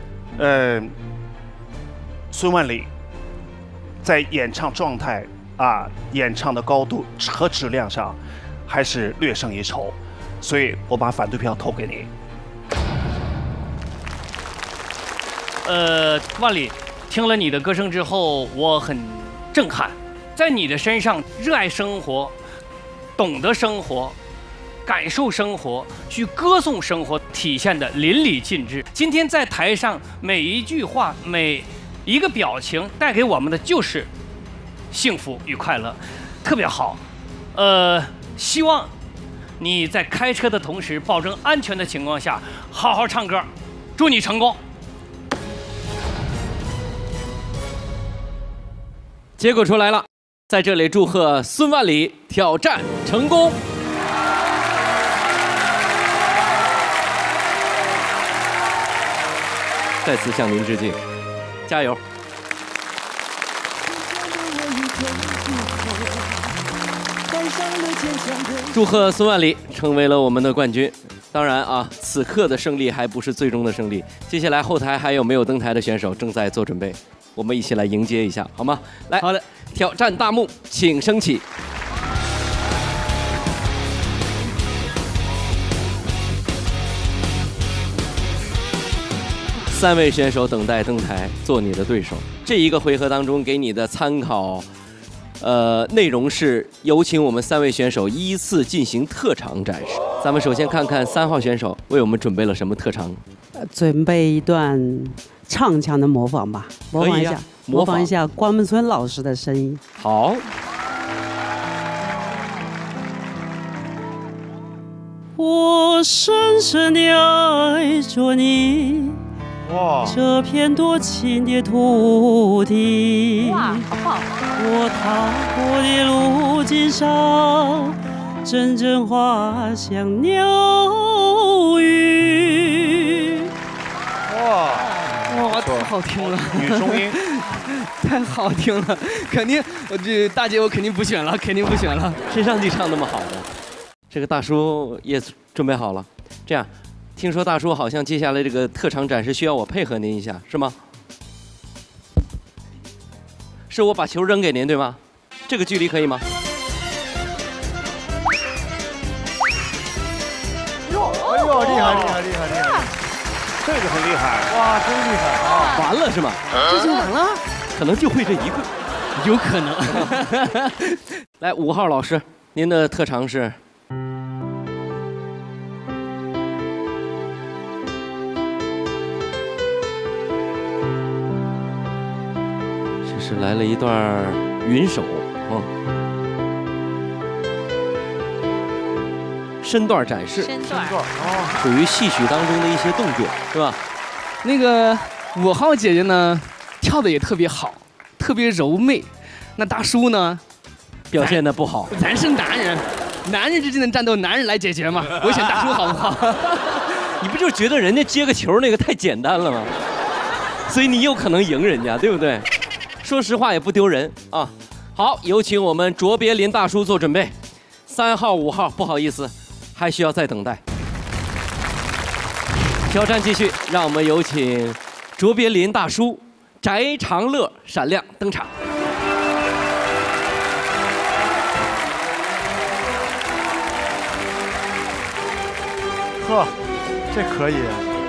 孙万里在演唱状态啊、演唱的高度和质量上，还是略胜一筹，所以我把反对票投给你。
万里，听了你的歌声之后，我很震撼，在你的身上热爱生活，懂得生活，感受生活，去歌颂生活，体现的淋漓尽致。今天在台上每一句话，每一个表情带给我们的就是幸福与快乐，特别好。希望你在开车的同时，保证安全的情况下，好好唱歌。祝你成功。
结果出来了，在这里祝贺孙万里挑战成功。再次向您致敬，加油！祝贺孙万里成为了我们的冠军。当然啊，此刻的胜利还不是最终的胜利，接下来后台还有没有登台的选手正在做准备，我们一起来迎接一下，好吗？来，好的，挑战大幕，请升起。3位选手等待登台做你的对手。这一个回合当中给你的参考，内容是有请我们3位选手依次进行特长展示。咱们首先看看3号选手为我们准备了什么特长。
准备一段唱腔的模仿吧，模仿一下，模仿一下关牧村老师的声音。
好。
我深深地爱着你。这片多情的土地，
哇，好棒！
我踏过的路径上，阵阵花香鸟语。
哇，太好听了！
女中音，
太好听了，肯定，这大姐我肯定不选了，肯定不选了。
谁让你唱那么好的？这个大叔也准备好了，这样。听说大叔好像接下来这个特长展示需要我配合您一下，是吗？是我把球扔给您，对吗？这个距离可以吗？
哎呦，厉害厉害厉害厉害！
这个很厉害，
哇，真厉害啊！
完了是吗？
这就完了？
可能就会这一个，
有可能。
来，5号老师，您的特长是？是来了一段云手，身段展示，
身段
属于戏曲当中的一些动作，是吧？
那个5号姐姐呢，跳的也特别好，特别柔媚。那大叔呢，
表现的不好。
咱是男人，男人之间的战斗，男人来解决嘛。我选大叔好不好？
你不就觉得人家接个球那个太简单了吗？所以你有可能赢人家，对不对？说实话也不丢人啊。好，有请我们卓别林大叔做准备。3号、5号，不好意思，还需要再等待。挑战继续，让我们有请卓别林大叔翟长乐闪亮登场。
呵，这可以。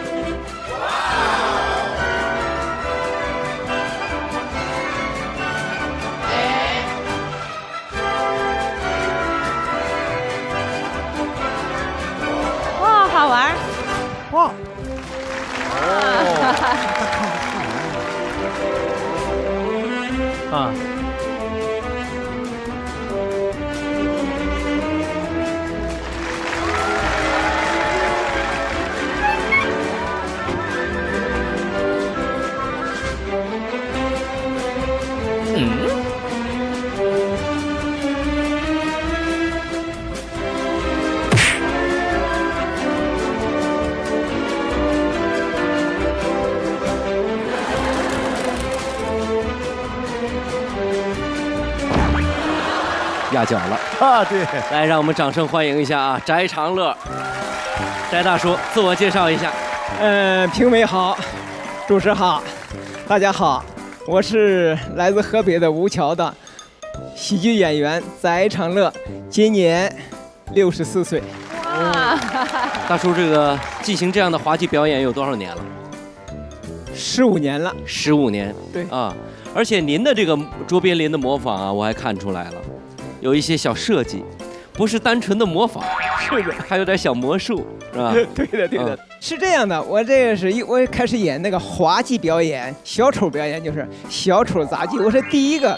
好玩儿，
哇！
啊！
压脚了
啊！对，
来，让我们掌声欢迎一下啊，翟长乐，翟大叔，自我介绍一下。
评委好，主持好，大家好，我是来自河北的吴桥的喜剧演员翟长乐，今年64岁。
哇！
大叔，这个进行这样的滑稽表演有多少年了
？15年了。
15年。
对
啊，而且您的这个卓别林的模仿啊，我还看出来了。有一些小设计，不是单纯的模仿，
是的，
还有点小魔术，是吧？
对的，对的，是这样的。我这个我开始演那个滑稽表演，小丑表演，就是小丑杂技。我是第一个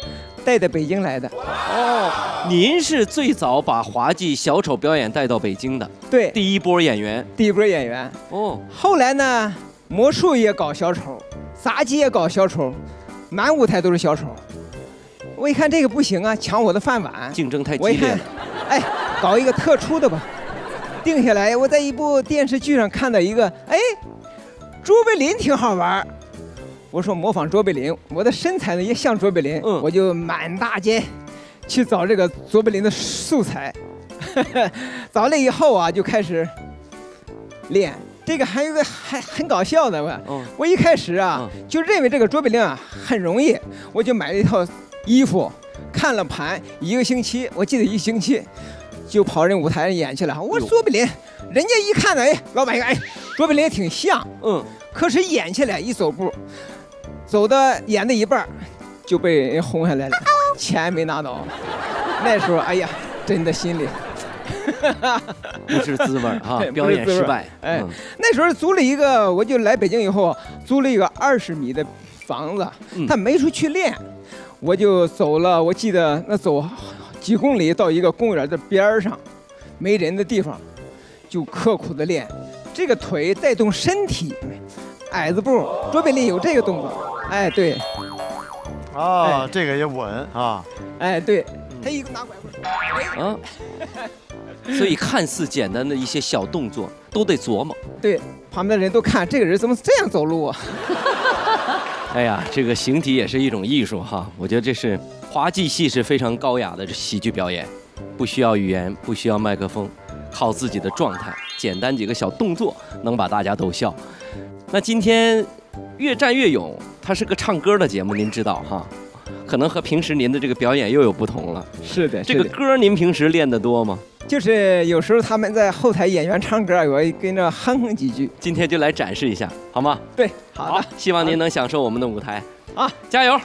带到北京来的。
哦，您是最早把滑稽小丑表演带到北京的，
对，
第一波演员。
第一波演员。
哦，
后来呢，魔术也搞小丑，杂技也搞小丑，满舞台都是小丑。我一看这个不行啊，抢我的饭碗，
竞争太激烈了。
哎，搞一个特殊的吧。定下来，我在一部电视剧上看到一个，哎，卓别林挺好玩。我说模仿卓别林，我的身材呢也像卓别林，我就满大街去找这个卓别林的素材。找了以后啊，就开始练。这个还有一个还很搞笑的我一开始啊就认为这个卓别林啊很容易，我就买了一套衣服，看了盘，1个星期，我记得1个星期。就跑人舞台上演去了。我说卓别林，人家一看呢，哎，老板一看，哎，卓别林挺像，可是演起来一走步，走到演的一半，就被人轰下来了，钱没拿到。那时候，哎呀，真的心里
不是滋味啊，表演失败。
哎，那时候租了一个，我就来北京以后租了一个20米的房子，他没处去练，我就走了，我记得那走几公里到一个公园的边上，没人的地方，就刻苦的练，这个腿带动身体，矮子步，卓别林有这个动作，哎，对，
啊，哎、这个也稳啊，
哎，对，他一个拿拐棍，
啊，所以看似简单的一些小动作都得琢磨，
对，旁边的人都看这个人怎么这样走路啊。
哎呀，这个形体也是一种艺术哈，我觉得这是滑稽戏是非常高雅的喜剧表演，不需要语言，不需要麦克风，靠自己的状态，简单几个小动作能把大家逗笑。那今天越战越勇，它是个唱歌的节目，您知道哈，可能和平时您的这个表演又有不同了。
是的，
这个歌您平时练得多吗？
就是有时候他们在后台演员唱歌，我跟着哼哼几句。
今天就来展示一下，好吗？
对，好的。
希望您能享受我们的舞台
啊，
加油！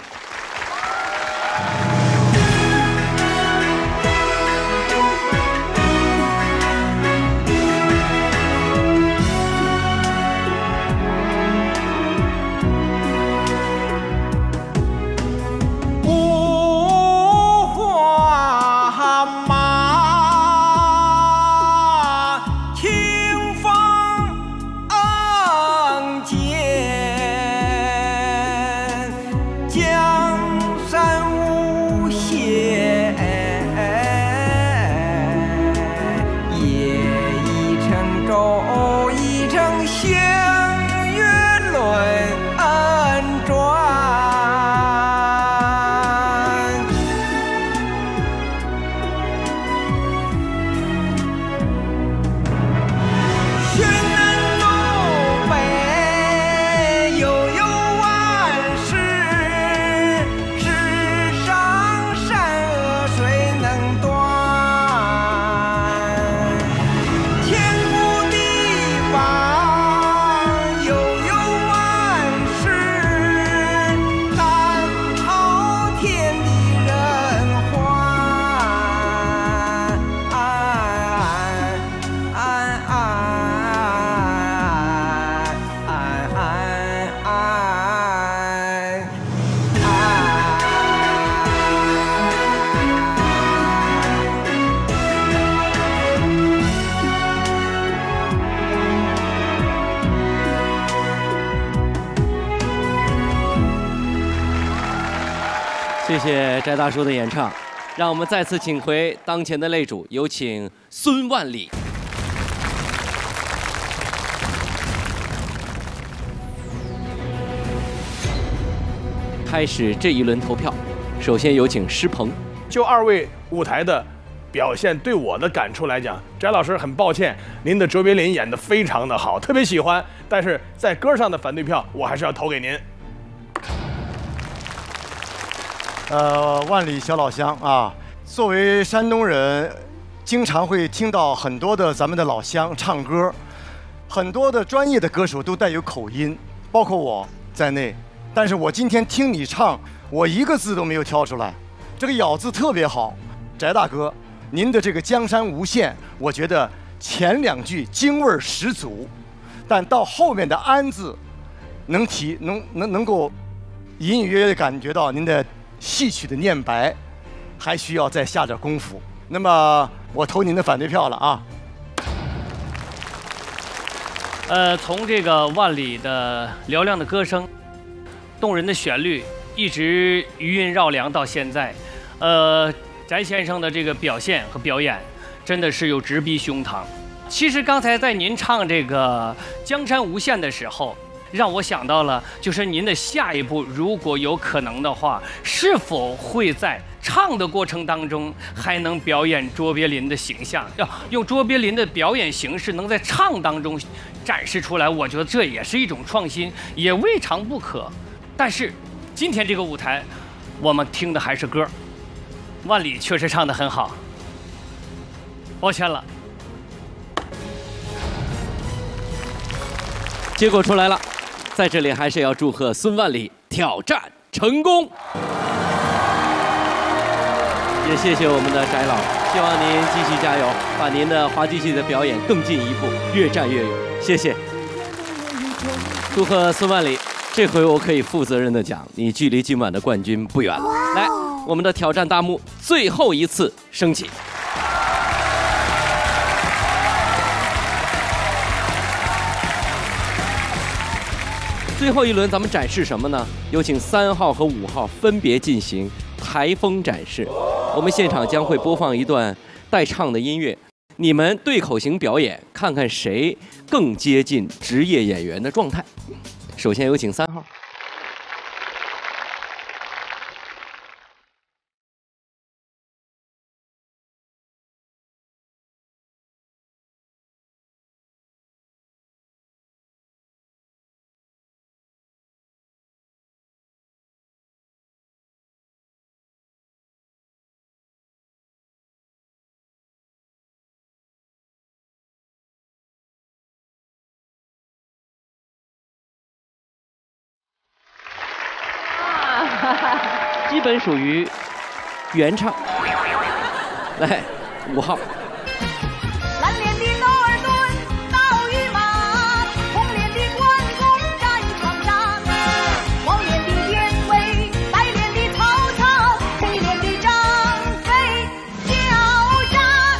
谢谢翟大叔的演唱，让我们再次请回当前的擂主，有请孙万里。开始这一轮投票，首先有请施鹏。
就2位舞台的表现，对我的感触来讲，翟老师很抱歉，您的卓别林演得非常的好，特别喜欢，但是在歌上的反对票，我还是要投给您。
万里小老乡啊，作为山东人，经常会听到很多的咱们的老乡唱歌，很多的专业的歌手都带有口音，包括我在内。但是我今天听你唱，我一个字都没有挑出来，这个咬字特别好。翟大哥，您的这个江山无限，我觉得前2句京味十足，但到后面的安字，能够隐隐约约感觉到您的戏曲的念白，还需要再下点功夫。那么我投您的反对票了啊。
从这个万里的嘹亮的歌声、动人的旋律，一直余韵绕梁到现在，翟先生的这个表现和表演，真的是有直逼胸膛。其实刚才在您唱这个《江山无限》的时候，让我想到了，就是您的下一步，如果有可能的话，是否会在唱的过程当中还能表演卓别林的形象，要用卓别林的表演形式能在唱当中展示出来？我觉得这也是一种创新，也未尝不可。但是今天这个舞台，我们听的还是歌。万里确实唱得很好，抱歉了。
结果出来了，在这里还是要祝贺孙万里挑战成功。也谢谢我们的翟老，希望您继续加油，把您的滑稽戏的表演更进一步，越战越勇。谢谢。祝贺孙万里，这回我可以负责任的讲，你距离今晚的冠军不远了。来，我们的挑战大幕最后一次升起。最后一轮咱们展示什么呢？有请3号和5号分别进行台风展示。我们现场将会播放一段带唱的音乐，你们对口型表演，看看谁更接近职业演员的状态。首先有请3号。基本属于原唱。来，5号。
蓝脸的诺尔顿刀与马，红脸的关公战场上，黄脸的典韦，白脸的曹操，黑脸的张飞叫战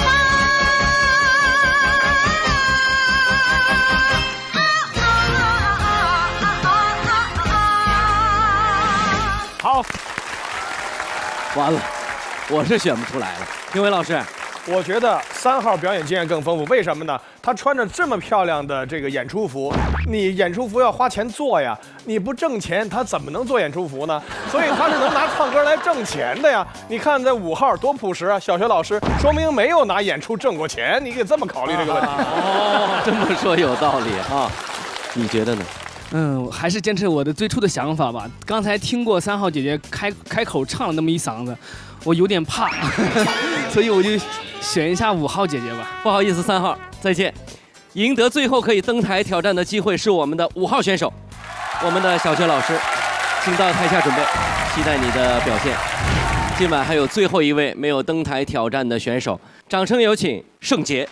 好，
完了，我是选不出来了。评委老师，
我觉得3号表演经验更丰富，为什么呢？他穿着这么漂亮的这个演出服，你演出服要花钱做呀，你不挣钱，他怎么能做演出服呢？所以他是能拿唱歌来挣钱的呀。你看这5号多朴实啊，小学老师，说明没有拿演出挣过钱，你得这么考虑这个问题。
哦，这么说有道理啊，你觉得呢？
还是坚持我的最初的想法吧。刚才听过3号姐姐开口唱了那么一嗓子，我有点怕，所以我就选一下5号姐姐吧。
不好意思，3号，再见。赢得最后可以登台挑战的机会是我们的5号选手，我们的小学老师，请到台下准备，期待你的表现。今晚还有最后一位没有登台挑战的选手，掌声有请盛杰。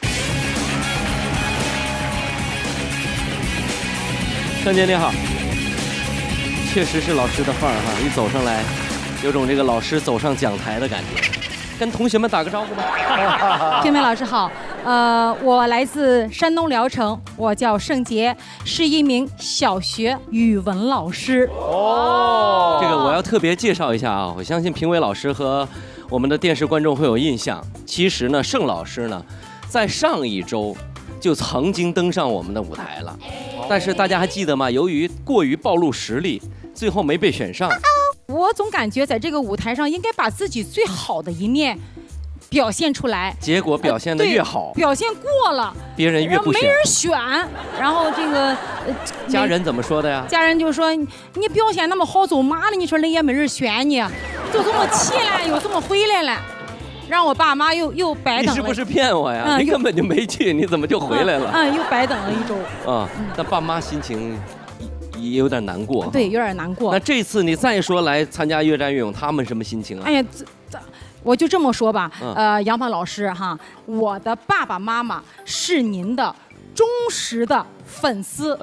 盛杰你好，确实是老师的范儿哈，一走上来，有种这个老师走上讲台的感觉。跟同学们打个招呼吧。
评委老师好，我来自山东聊城，我叫盛杰，是一名小学语文老师。
哦，这个我要特别介绍一下啊，我相信评委老师和我们的电视观众会有印象。其实呢，盛老师呢，在上一周就曾经登上我们的舞台了，但是大家还记得吗？由于过于暴露实力，最后没被选上。
我总感觉在这个舞台上应该把自己最好的一面表现出来，
结果表现得越好，
表现过了，
别人越不选，
没人选。然后这个
家人怎么说的呀？
家人就说你表现那么好，走嘛了？你说那也没人选你，就这么去了，又这么回来了。让我爸妈又白等了。
你是不是骗我呀？你根本就没去，你怎么就回来了？
又白等了一周。
啊，但爸妈心情也有点难过。
对，有点难过。
那这次你再说来参加越战越勇，他们什么心情啊？
哎呀，我就这么说吧，杨帆老师哈，我的爸爸妈妈是您的忠实的粉丝。
哎呦，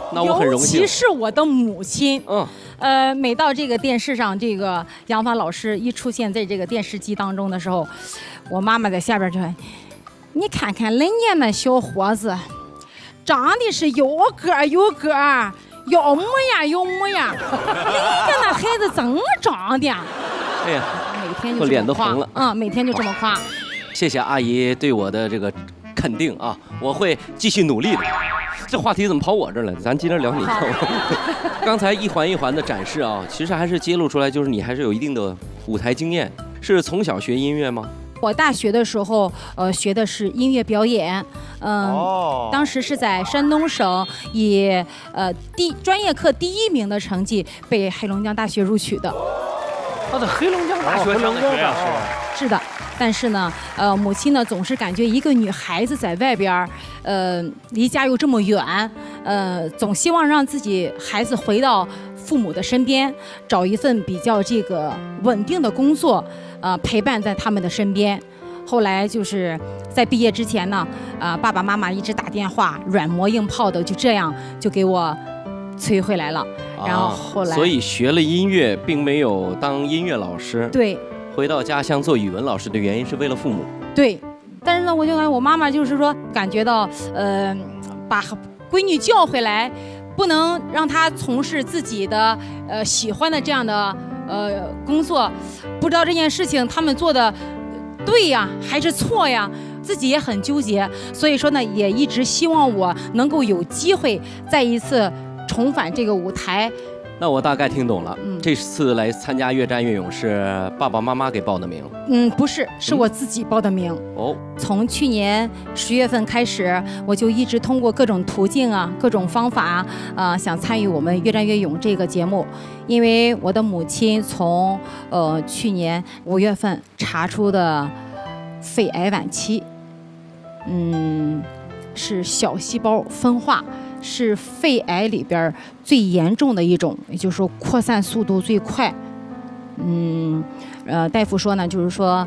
那我很荣幸。
尤其是我的母亲，每到这个电视上，这个杨帆老师一出现在这个电视机当中的时候，我妈妈在下边就说：“你看看人家那小伙子，长得是有个有个，有模样有模样，人家那孩子怎么长的？”
哎呀，
每天就
我脸都
这么夸
红了。
每天就这么夸。
谢谢阿姨对我的这个肯定啊，我会继续努力的。这话题怎么跑我这儿来了？咱接着聊你。刚才一环一环的展示啊，其实还是揭露出来，就是你还是有一定的舞台经验。是从小学音乐吗？
我大学的时候，学的是音乐表演，当时是在山东省以专业课第1名的成绩被黑龙江大学录取的。
在黑龙江大学上的学呀？
是的，但是呢，母亲呢总是感觉一个女孩子在外边，离家又这么远，总希望让自己孩子回到父母的身边，找一份比较这个稳定的工作，陪伴在他们的身边。后来就是在毕业之前呢，爸爸妈妈一直打电话，软磨硬泡的，就这样就给我催回来了。然后后来，
所以学了音乐，并没有当音乐老师。
对，
回到家乡做语文老师的原因是为了父母。
对，但是呢，我就感觉我妈妈就是说，感觉到把闺女叫回来，不能让她从事自己的喜欢的这样的工作，不知道这件事情他们做的对呀还是错呀，自己也很纠结。所以说呢，也一直希望我能够有机会再一次重返这个舞台。
那我大概听懂了，这次来参加越战越勇是爸爸妈妈给报的名？
不是，是我自己报的名。
哦，
从去年10月份开始，我就一直通过各种途径啊、各种方法想参与我们越战越勇这个节目。因为我的母亲从去年5月份查出的肺癌晚期，是小细胞分化。是肺癌里边最严重的一种，也就是说扩散速度最快。大夫说呢，就是说，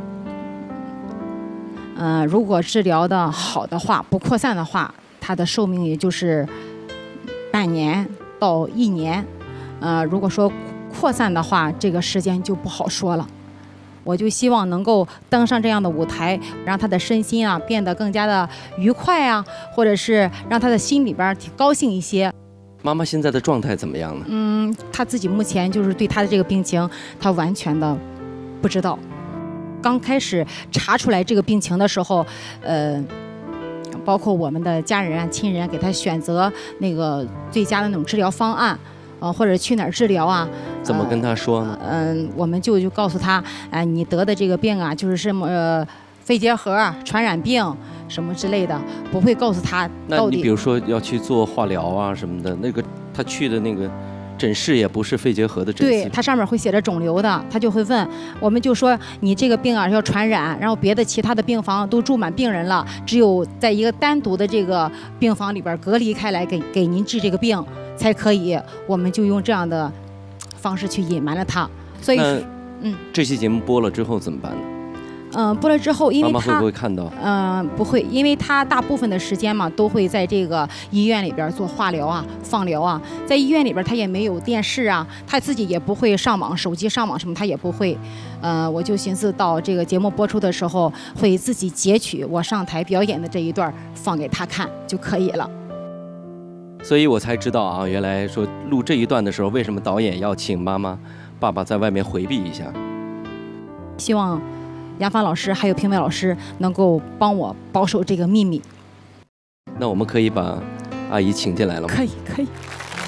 如果治疗的好的话，不扩散的话，它的寿命也就是半年到1年。如果说扩散的话，这个时间就不好说了。我就希望能够登上这样的舞台，让他的身心变得更加的愉快或者是让他的心里边高兴一些。
妈妈现在的状态怎么样呢？
她自己目前就是对她的这个病情，她完全的不知道。刚开始查出来这个病情的时候，包括我们的家人亲人给她选择那个最佳的那种治疗方案。或者去哪儿治疗
怎么跟他说呢？
我们就告诉他，你得的这个病就是什么肺结核、传染病什么之类的，不会告诉他到底。那
你比如说要去做化疗什么的，那个他去的那个诊室也不是肺结核的诊室，
对，它上面会写着肿瘤的，他就会问，我们就说你这个病要传染，然后别的其他的病房都住满病人了，只有在一个单独的这个病房里边隔离开来给您治这个病才可以，我们就用这样的方式去隐瞒了它。所以
这期节目播了之后怎么办呢？
播了之后，因为
妈妈会不会看到？
不会，因为他大部分的时间嘛，都会在这个医院里边做化疗放疗在医院里边他也没有电视他自己也不会上网，手机上网什么他也不会。我就寻思到这个节目播出的时候，会自己截取我上台表演的这一段放给他看就可以了。
所以我才知道原来说录这一段的时候，为什么导演要请妈妈、爸爸在外面回避一下？
希望杨帆老师还有评委老师能够帮我保守这个秘密。
那我们可以把阿姨请进来了吗？
可以，可以。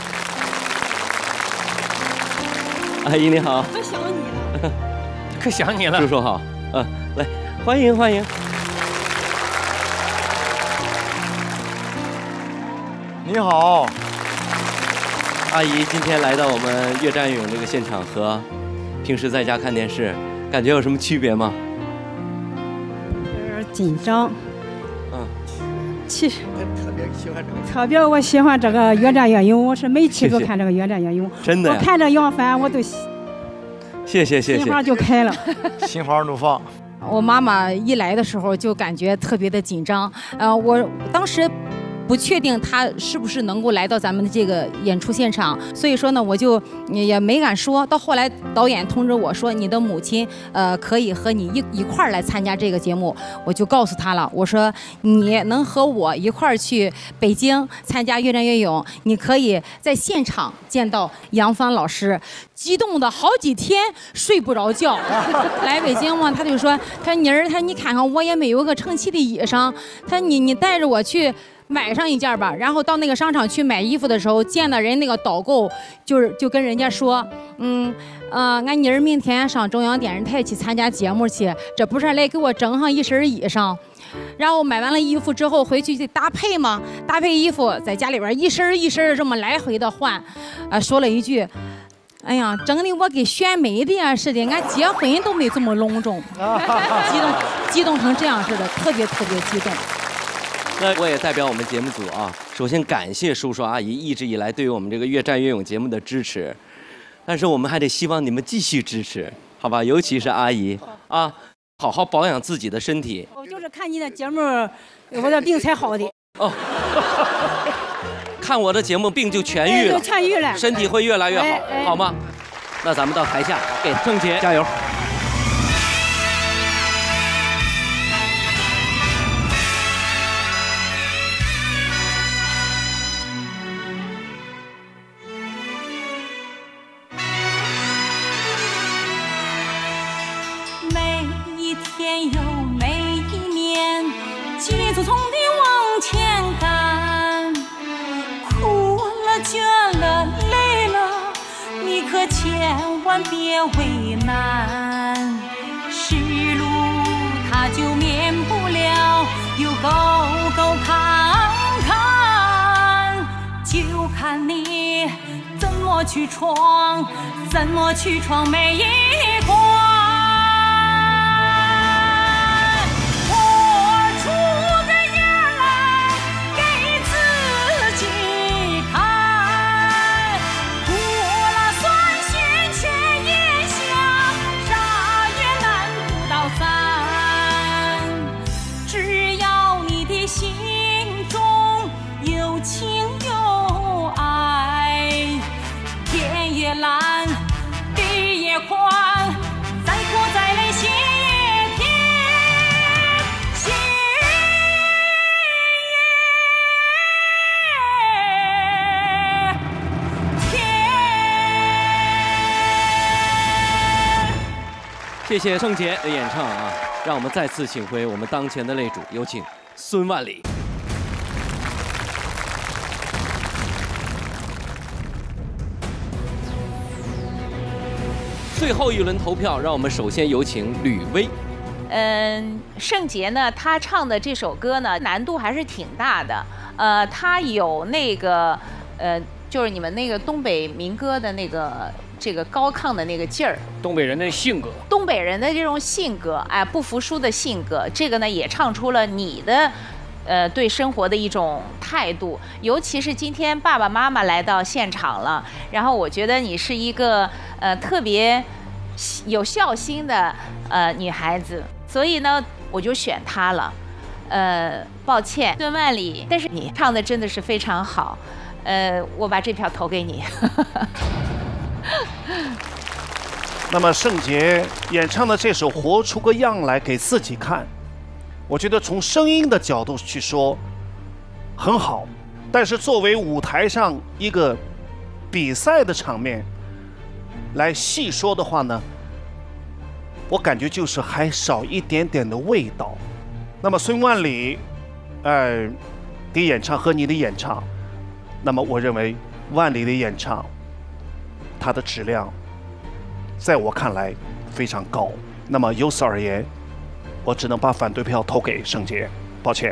阿姨你好。
可想你了。
可想你了。
叔叔好。来，欢迎欢迎。
你好，
阿姨今天来到我们越战越勇这个现场，和平时在家看电视，感觉有什么区别吗？
有点紧张。特别喜欢这个。特别我喜欢这个越战越勇，我是每期都看这个越战越勇。
真的。
我看着杨帆，我都
谢谢。
心花就开了。
心花怒放。
我妈妈一来的时候就感觉特别的紧张，我当时不确定他是不是能够来到咱们的这个演出现场，所以说呢，我就也没敢说。到后来导演通知我说，你的母亲可以和你一块儿来参加这个节目，我就告诉他了，我说你能和我一块儿去北京参加越战越勇，你可以在现场见到杨帆老师，激动的好几天睡不着觉。来北京嘛，他就说，他妮儿，你看看我也没有个成器的衣裳，你带着我去买上一件吧。然后到那个商场去买衣服的时候，见到人那个导购就跟人家说，俺妮儿明天上中央电视台去参加节目去，这不是来给我整上一身衣裳。然后买完了衣服之后回去得搭配嘛，搭配衣服在家里边一身一身这么来回的换，说了一句，哎呀，整的我跟选美的呀似的，俺结婚都没这么隆重，激动成这样似的，特别激动。
那我也代表我们节目组啊，首先感谢叔叔阿姨一直以来对于我们这个越战越勇节目的支持，但是我们还得希望你们继续支持，好吧？尤其是阿姨啊，好好保养自己的身体。
我就是看你的节目，我的病才好的。
哦，看我的节目病就痊愈了，
就痊愈了，
身体会越来越好，好吗？那咱们到台下给郑洁加油。
每一天又每一年，急匆匆地往前赶，哭了、倦了、累了，你可千万别为难。是路它就免不了有沟沟坎坎，就看你怎么去闯，怎么去闯每一关。
谢谢郑洁的演唱啊，让我们再次请回我们当前的擂主，有请孙万里。最后一轮投票，让我们首先有请吕薇。
盛杰呢，他唱的这首歌呢，难度还是挺大的。他有那个就是你们那个东北民歌的那个这个高亢的那个劲儿，
东北人的性格，
东北人的这种性格，哎，不服输的性格，这个呢也唱出了你的对生活的一种态度。尤其是今天爸爸妈妈来到现场了，然后我觉得你是一个特别有孝心的女孩子，所以呢我就选她了。抱歉，孙万里，但是你唱的真的是非常好。我把这票投给你。
那么盛杰演唱的这首《活出个样来给自己看》，我觉得从声音的角度去说很好，但是作为舞台上一个比赛的场面来细说的话呢，我感觉就是还少一点点的味道。那么孙万里的演唱和你的演唱，那么我认为万里的演唱它的质量在我看来非常高，那么由此而言我只能把反对票投给盛杰，抱歉。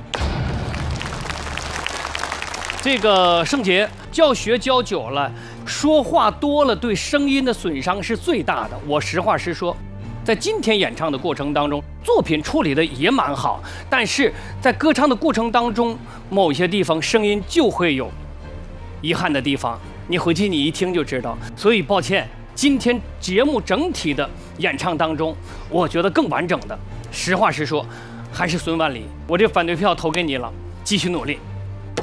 这个盛杰教学教久了，说话多了对声音的损伤是最大的。我实话实说，在今天演唱的过程当中，作品处理的也蛮好，但是在歌唱的过程当中，某些地方声音就会有遗憾的地方，你回去你一听就知道。所以抱歉，今天节目整体的演唱当中，我觉得更完整的，实话实说，还是孙万里。我这反对票投给你了，继续努力。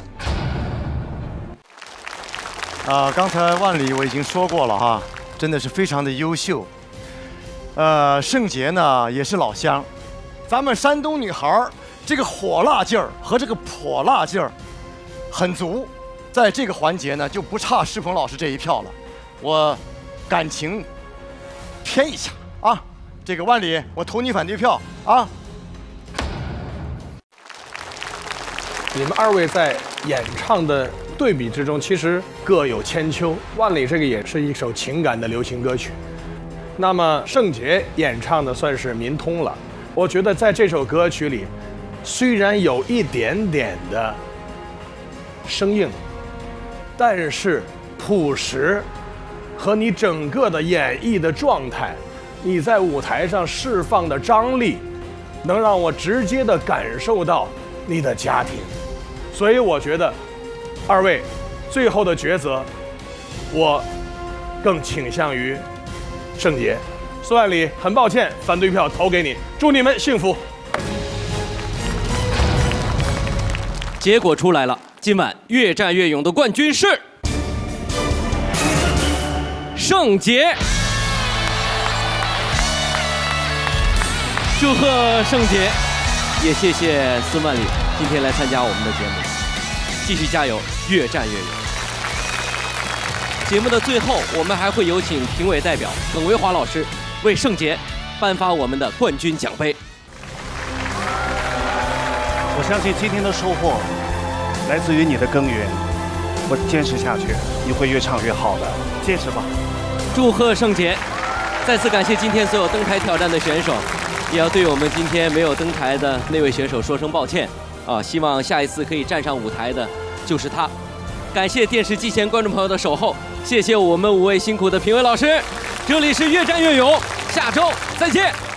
刚才万里我已经说过了哈，真的是非常的优秀。盛杰呢也是老乡，咱们山东女孩这个火辣劲儿和这个泼辣劲儿很足，在这个环节呢就不差世鹏老师这一票了。我感情偏一下啊，这个万里我投你反对票啊。
你们二位在演唱的对比之中，其实各有千秋。万里这个也是一首情感的流行歌曲，那么盛杰演唱的算是民通了。我觉得在这首歌曲里，虽然有一点点的生硬，但是朴实和你整个的演绎的状态，你在舞台上释放的张力，能让我直接的感受到你的家庭。所以我觉得二位最后的抉择，我更倾向于盛杰。苏万里，很抱歉，反对票投给你，祝你们幸福。
结果出来了，今晚越战越勇的冠军是盛杰。祝贺盛杰，也谢谢司万里今天来参加我们的节目，继续加油，越战越勇。节目的最后，我们还会有请评委代表耿维华老师为盛杰颁发我们的冠军奖杯。
我相信今天的收获来自于你的耕耘，我坚持下去，你会越唱越好的，坚持吧。
祝贺盛杰！再次感谢今天所有登台挑战的选手，也要对我们今天没有登台的那位选手说声抱歉啊！希望下一次可以站上舞台的就是他。感谢电视机前观众朋友的守候，谢谢我们5位辛苦的评委老师。这里是越战越勇，下周再见。